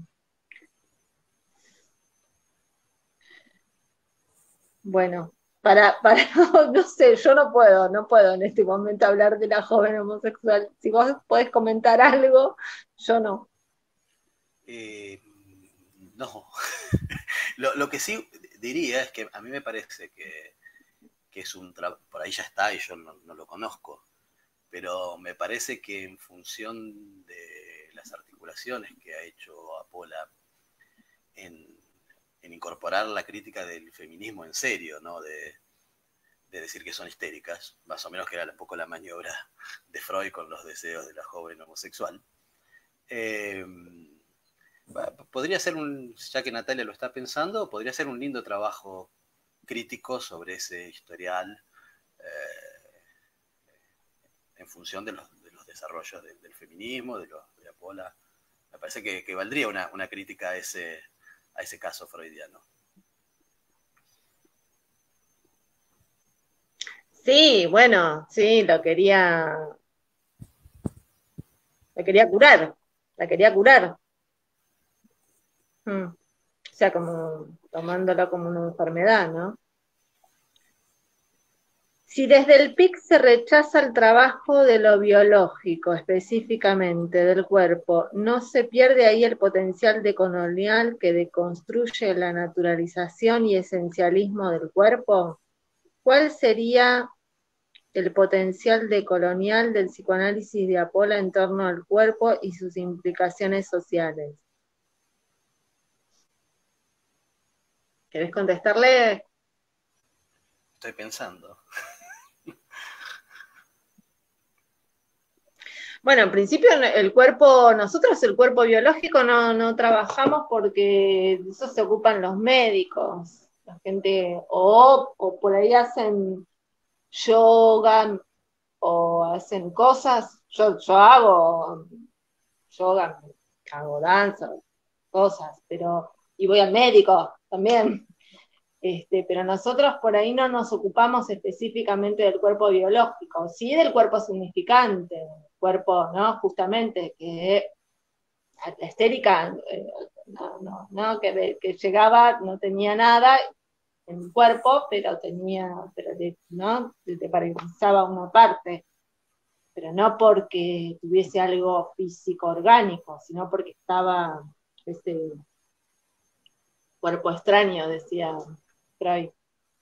Bueno, para, para, no sé, yo no puedo, no puedo en este momento hablar de la joven homosexual. Si vos podés comentar algo, yo no. Eh, no. lo, lo que sí, diría es que a mí me parece que, que es un trabajo, por ahí ya está y yo no, no lo conozco, pero me parece que en función de las articulaciones que ha hecho Apola en, en incorporar la crítica del feminismo en serio, ¿no? De, de decir que son histéricas, más o menos que era un poco la maniobra de Freud con los deseos de la joven homosexual. Eh, podría ser un, ya que Natalia lo está pensando, podría ser un lindo trabajo crítico sobre ese historial eh, en función de los, de los desarrollos de, del feminismo, de, los, de Apola. Me parece que, que valdría una, una crítica a ese, a ese caso freudiano. Sí, bueno, sí, lo quería, lo quería curar, la quería curar. Mm. O sea, como tomándolo como una enfermedad, ¿no? Si desde el P I C se rechaza el trabajo de lo biológico, específicamente del cuerpo, ¿no se pierde ahí el potencial decolonial que deconstruye la naturalización y esencialismo del cuerpo? ¿Cuál sería el potencial decolonial del psicoanálisis de Apola en torno al cuerpo y sus implicaciones sociales? ¿Querés contestarle? Estoy pensando. Bueno, en principio el cuerpo, nosotros el cuerpo biológico no, no trabajamos porque de eso se ocupan los médicos, la gente, o, o por ahí hacen yoga o hacen cosas, yo, yo hago yoga, hago danza, cosas, pero, y voy al médico también. Este, pero nosotros por ahí no nos ocupamos específicamente del cuerpo biológico, sí del cuerpo significante, cuerpo, ¿no? Justamente, que la estérica, eh, no, no, no, que, de, que llegaba, no tenía nada en el cuerpo, pero tenía, pero de, ¿no? Te paralizaba una parte, pero no porque tuviese algo físico orgánico, sino porque estaba ese cuerpo extraño, decía Freud.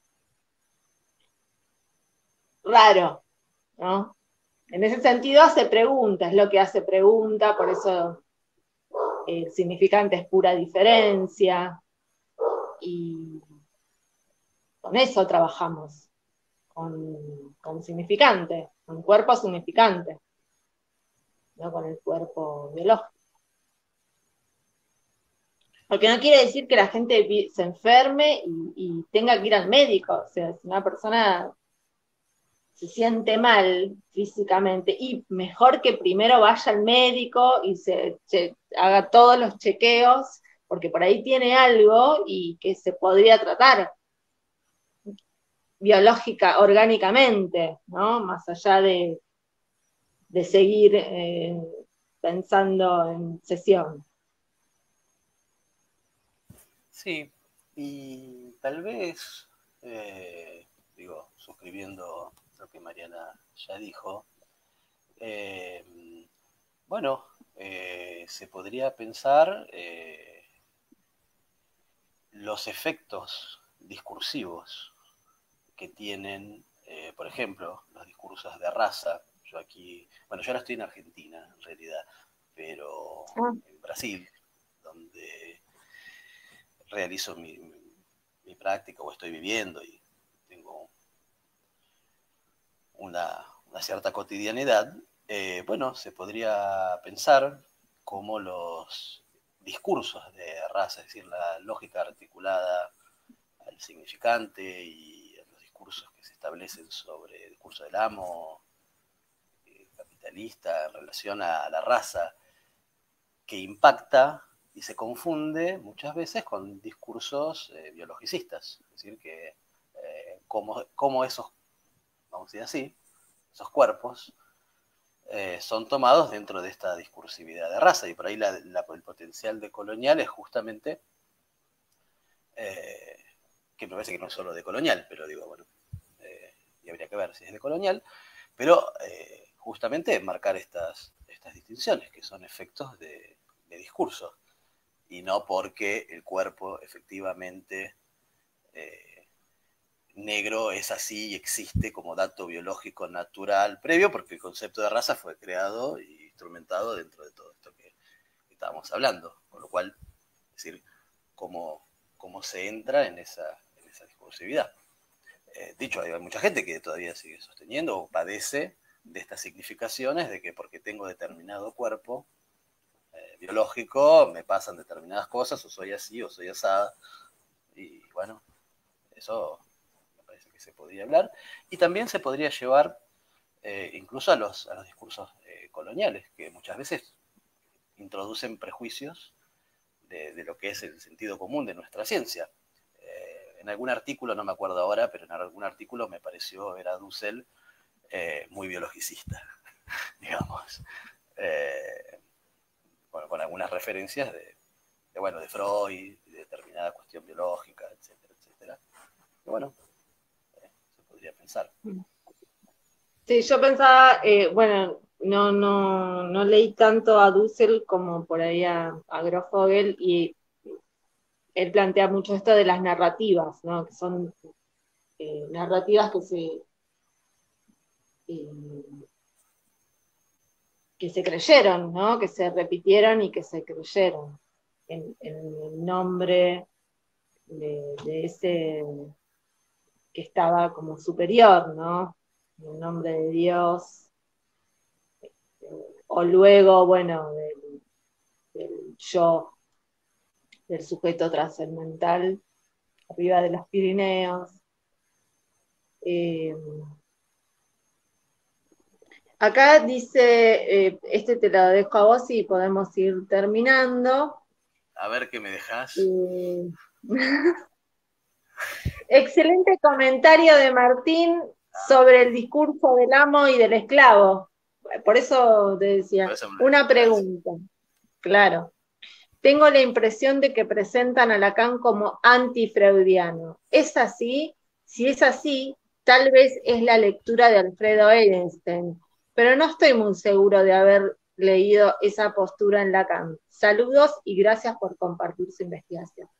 Raro, ¿no? En ese sentido hace pregunta, es lo que hace pregunta, por eso el significante es pura diferencia, y con eso trabajamos, con, con significante, con cuerpo significante, no con el cuerpo biológico. Porque no quiere decir que la gente se enferme y, y tenga que ir al médico, o sea, si una persona se siente mal físicamente y mejor que primero vaya al médico y se, se haga todos los chequeos, porque por ahí tiene algo y que se podría tratar biológica, orgánicamente, ¿no? Más allá de, de seguir eh, pensando en sesión. Sí, y tal vez, eh, digo, suscribiendo lo que Mariana ya dijo, eh, bueno, eh, se podría pensar eh, los efectos discursivos que tienen, eh, por ejemplo, los discursos de raza. Yo aquí, bueno, yo ahora estoy en Argentina, en realidad, pero Ah. en Brasil, donde realizo mi, mi, mi práctica o estoy viviendo y tengo una, una cierta cotidianidad, eh, bueno, se podría pensar cómo los discursos de raza, es decir, la lógica articulada al significante y a los discursos que se establecen sobre el discurso del amo eh, capitalista en relación a la raza, que impacta y se confunde muchas veces con discursos eh, biologicistas, es decir, que eh, cómo, cómo esos, vamos a decir así, esos cuerpos eh, son tomados dentro de esta discursividad de raza, y por ahí la, la, el potencial de colonial es justamente, eh, que me parece que no es solo de colonial, pero digo, bueno, eh, y habría que ver si es de colonial, pero eh, justamente marcar estas, estas distinciones, que son efectos de, de discurso, y no porque el cuerpo efectivamente eh, negro es así y existe como dato biológico natural previo, porque el concepto de raza fue creado y instrumentado dentro de todo esto que estábamos hablando, con lo cual, es decir, cómo, cómo se entra en esa, en esa discursividad. Eh, dicho, hay mucha gente que todavía sigue sosteniendo o padece de estas significaciones de que porque tengo determinado cuerpo eh, biológico me pasan determinadas cosas, o soy así o soy asada, y bueno, eso me parece que se podría hablar, y también se podría llevar eh, incluso a los, a los discursos eh, coloniales, que muchas veces introducen prejuicios de, de, lo que es el sentido común de nuestra ciencia. Eh, en algún artículo, no me acuerdo ahora, pero en algún artículo me pareció ver a Dussel eh, muy biologicista, digamos, eh, bueno, con algunas referencias de, de, bueno, de Freud, de determinada cuestión biológica, etcétera, etcétera. Y bueno, eh, se podría pensar. Sí, yo pensaba, eh, bueno, no, no, no leí tanto a Dussel como por ahí a, a Grofogel, y él plantea mucho esto de las narrativas, ¿no? Que son eh, narrativas que se, eh, que se creyeron, ¿no? Que se repitieron y que se creyeron en, en el nombre de, de ese que estaba como superior, ¿no? En el nombre de Dios, o luego, bueno, del, del yo, del sujeto trascendental, arriba de los Pirineos. Eh, acá dice, eh, este te lo dejo a vos y podemos ir terminando. A ver qué me dejás. Eh, excelente comentario de Martín sobre el discurso del amo y del esclavo. Por eso te decía, Eso, una gracias. pregunta, claro. Tengo la impresión de que presentan a Lacan como antifreudiano. ¿Es así? Si es así, tal vez es la lectura de Alfredo Eisenstein, pero no estoy muy seguro de haber leído esa postura en Lacan. Saludos y gracias por compartir su investigación.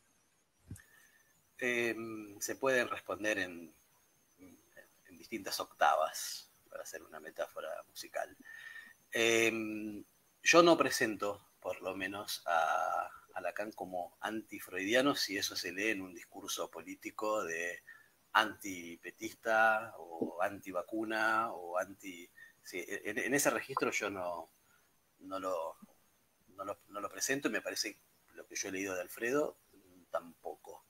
Eh, se pueden responder en, en distintas octavas, para hacer una metáfora musical. Eh, yo no presento, por lo menos, a, a Lacan como antifreudiano si eso se lee en un discurso político de antipetista o antivacuna o anti... Sí, en, en, ese registro yo no, no, lo, no, lo, no lo presento y me parece lo que yo he leído de Alfredo tampoco.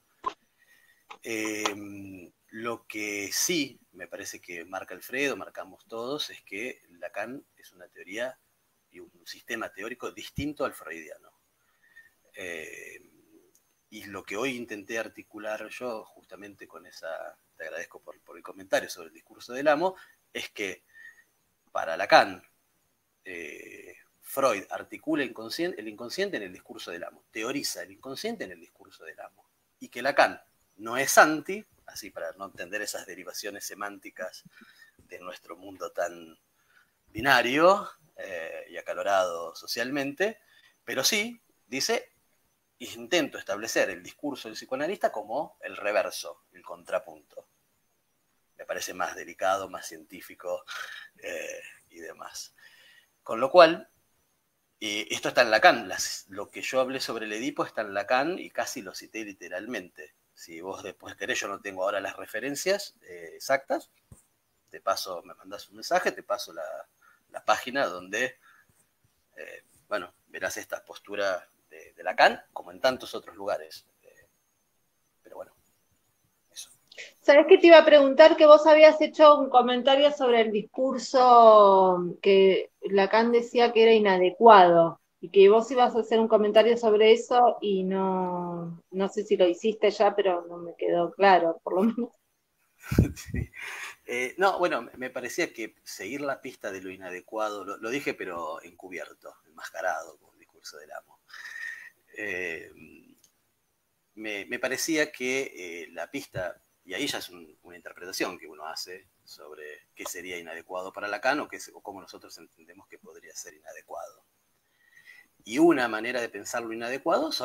Eh, lo que sí me parece que marca Alfredo, marcamos todos, es que Lacan es una teoría y un sistema teórico distinto al freudiano. Eh, y lo que hoy intenté articular yo, justamente con esa, te agradezco por, por el comentario sobre el discurso del amo, es que para Lacan, eh, Freud articula inconsciente, el inconsciente en el discurso del amo, teoriza el inconsciente en el discurso del amo, y que Lacan no es anti, así para no entender esas derivaciones semánticas de nuestro mundo tan binario eh, y acalorado socialmente, pero sí, dice, intento establecer el discurso del psicoanalista como el reverso, el contrapunto. Me parece más delicado, más científico eh, y demás. Con lo cual, y esto está en Lacan, las, lo que yo hablé sobre el Edipo está en Lacan y casi lo cité literalmente. Si vos después querés, yo no tengo ahora las referencias eh, exactas, te paso, me mandás un mensaje, te paso la, la página donde, eh, bueno, verás esta postura de, de Lacan, como en tantos otros lugares. Eh, pero bueno, eso. ¿Sabés qué te iba a preguntar? Que vos habías hecho un comentario sobre el discurso que Lacan decía que era inadecuado, y que vos ibas a hacer un comentario sobre eso y no, no sé si lo hiciste ya, pero no me quedó claro, por lo menos. Sí. Eh, no, bueno, me parecía que seguir la pista de lo inadecuado, lo, lo dije pero encubierto, enmascarado con el discurso del amo. Eh, me, me, parecía que eh, la pista, y ahí ya es un, una interpretación que uno hace sobre qué sería inadecuado para Lacan o, qué, o cómo nosotros entendemos que podría ser inadecuado. Y una manera de pensar lo inadecuado son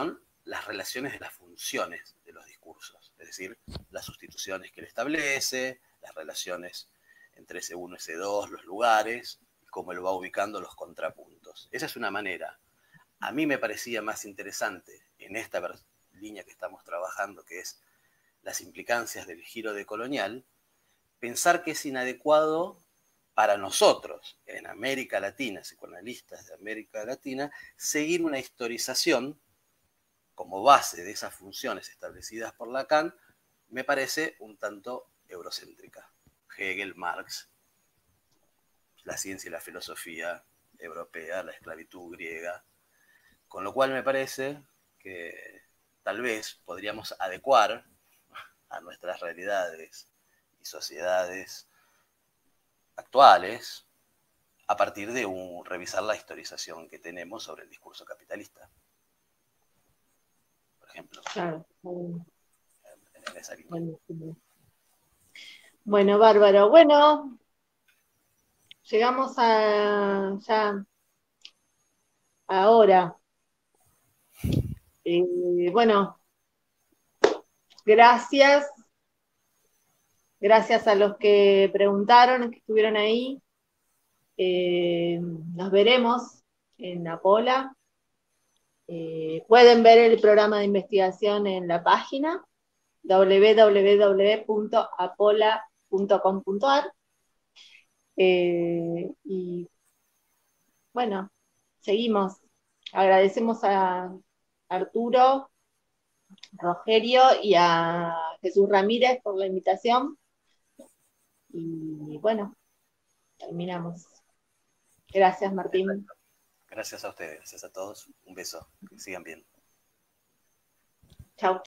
las relaciones de las funciones de los discursos, es decir, las sustituciones que él establece, las relaciones entre ese uno y ese dos, los lugares, y cómo él va ubicando los contrapuntos. Esa es una manera. A mí me parecía más interesante en esta línea que estamos trabajando, que es las implicancias del giro decolonial, pensar que es inadecuado para nosotros, en América Latina, psicoanalistas de América Latina, seguir una historización como base de esas funciones establecidas por Lacan, me parece un tanto eurocéntrica. Hegel, Marx, la ciencia y la filosofía europea, la esclavitud griega, con lo cual me parece que tal vez podríamos adecuar a nuestras realidades y sociedades actuales a partir de un, revisar la historización que tenemos sobre el discurso capitalista, por ejemplo. Claro. Bueno, En, en esa línea. buenísimo. Bueno, bárbaro. Bueno, llegamos a ya ahora. Eh, bueno, gracias. Gracias a los que preguntaron, que estuvieron ahí. Eh, nos veremos en Apola. Eh, pueden ver el programa de investigación en la página doble u doble u doble u punto apola punto com punto a r. Eh, y bueno, seguimos. Agradecemos a Arturo, Rogerio y a Jesús Ramírez por la invitación. Y bueno, terminamos. Gracias, Martín. Gracias a ustedes, gracias a todos. Un beso. Que sigan bien. Chau.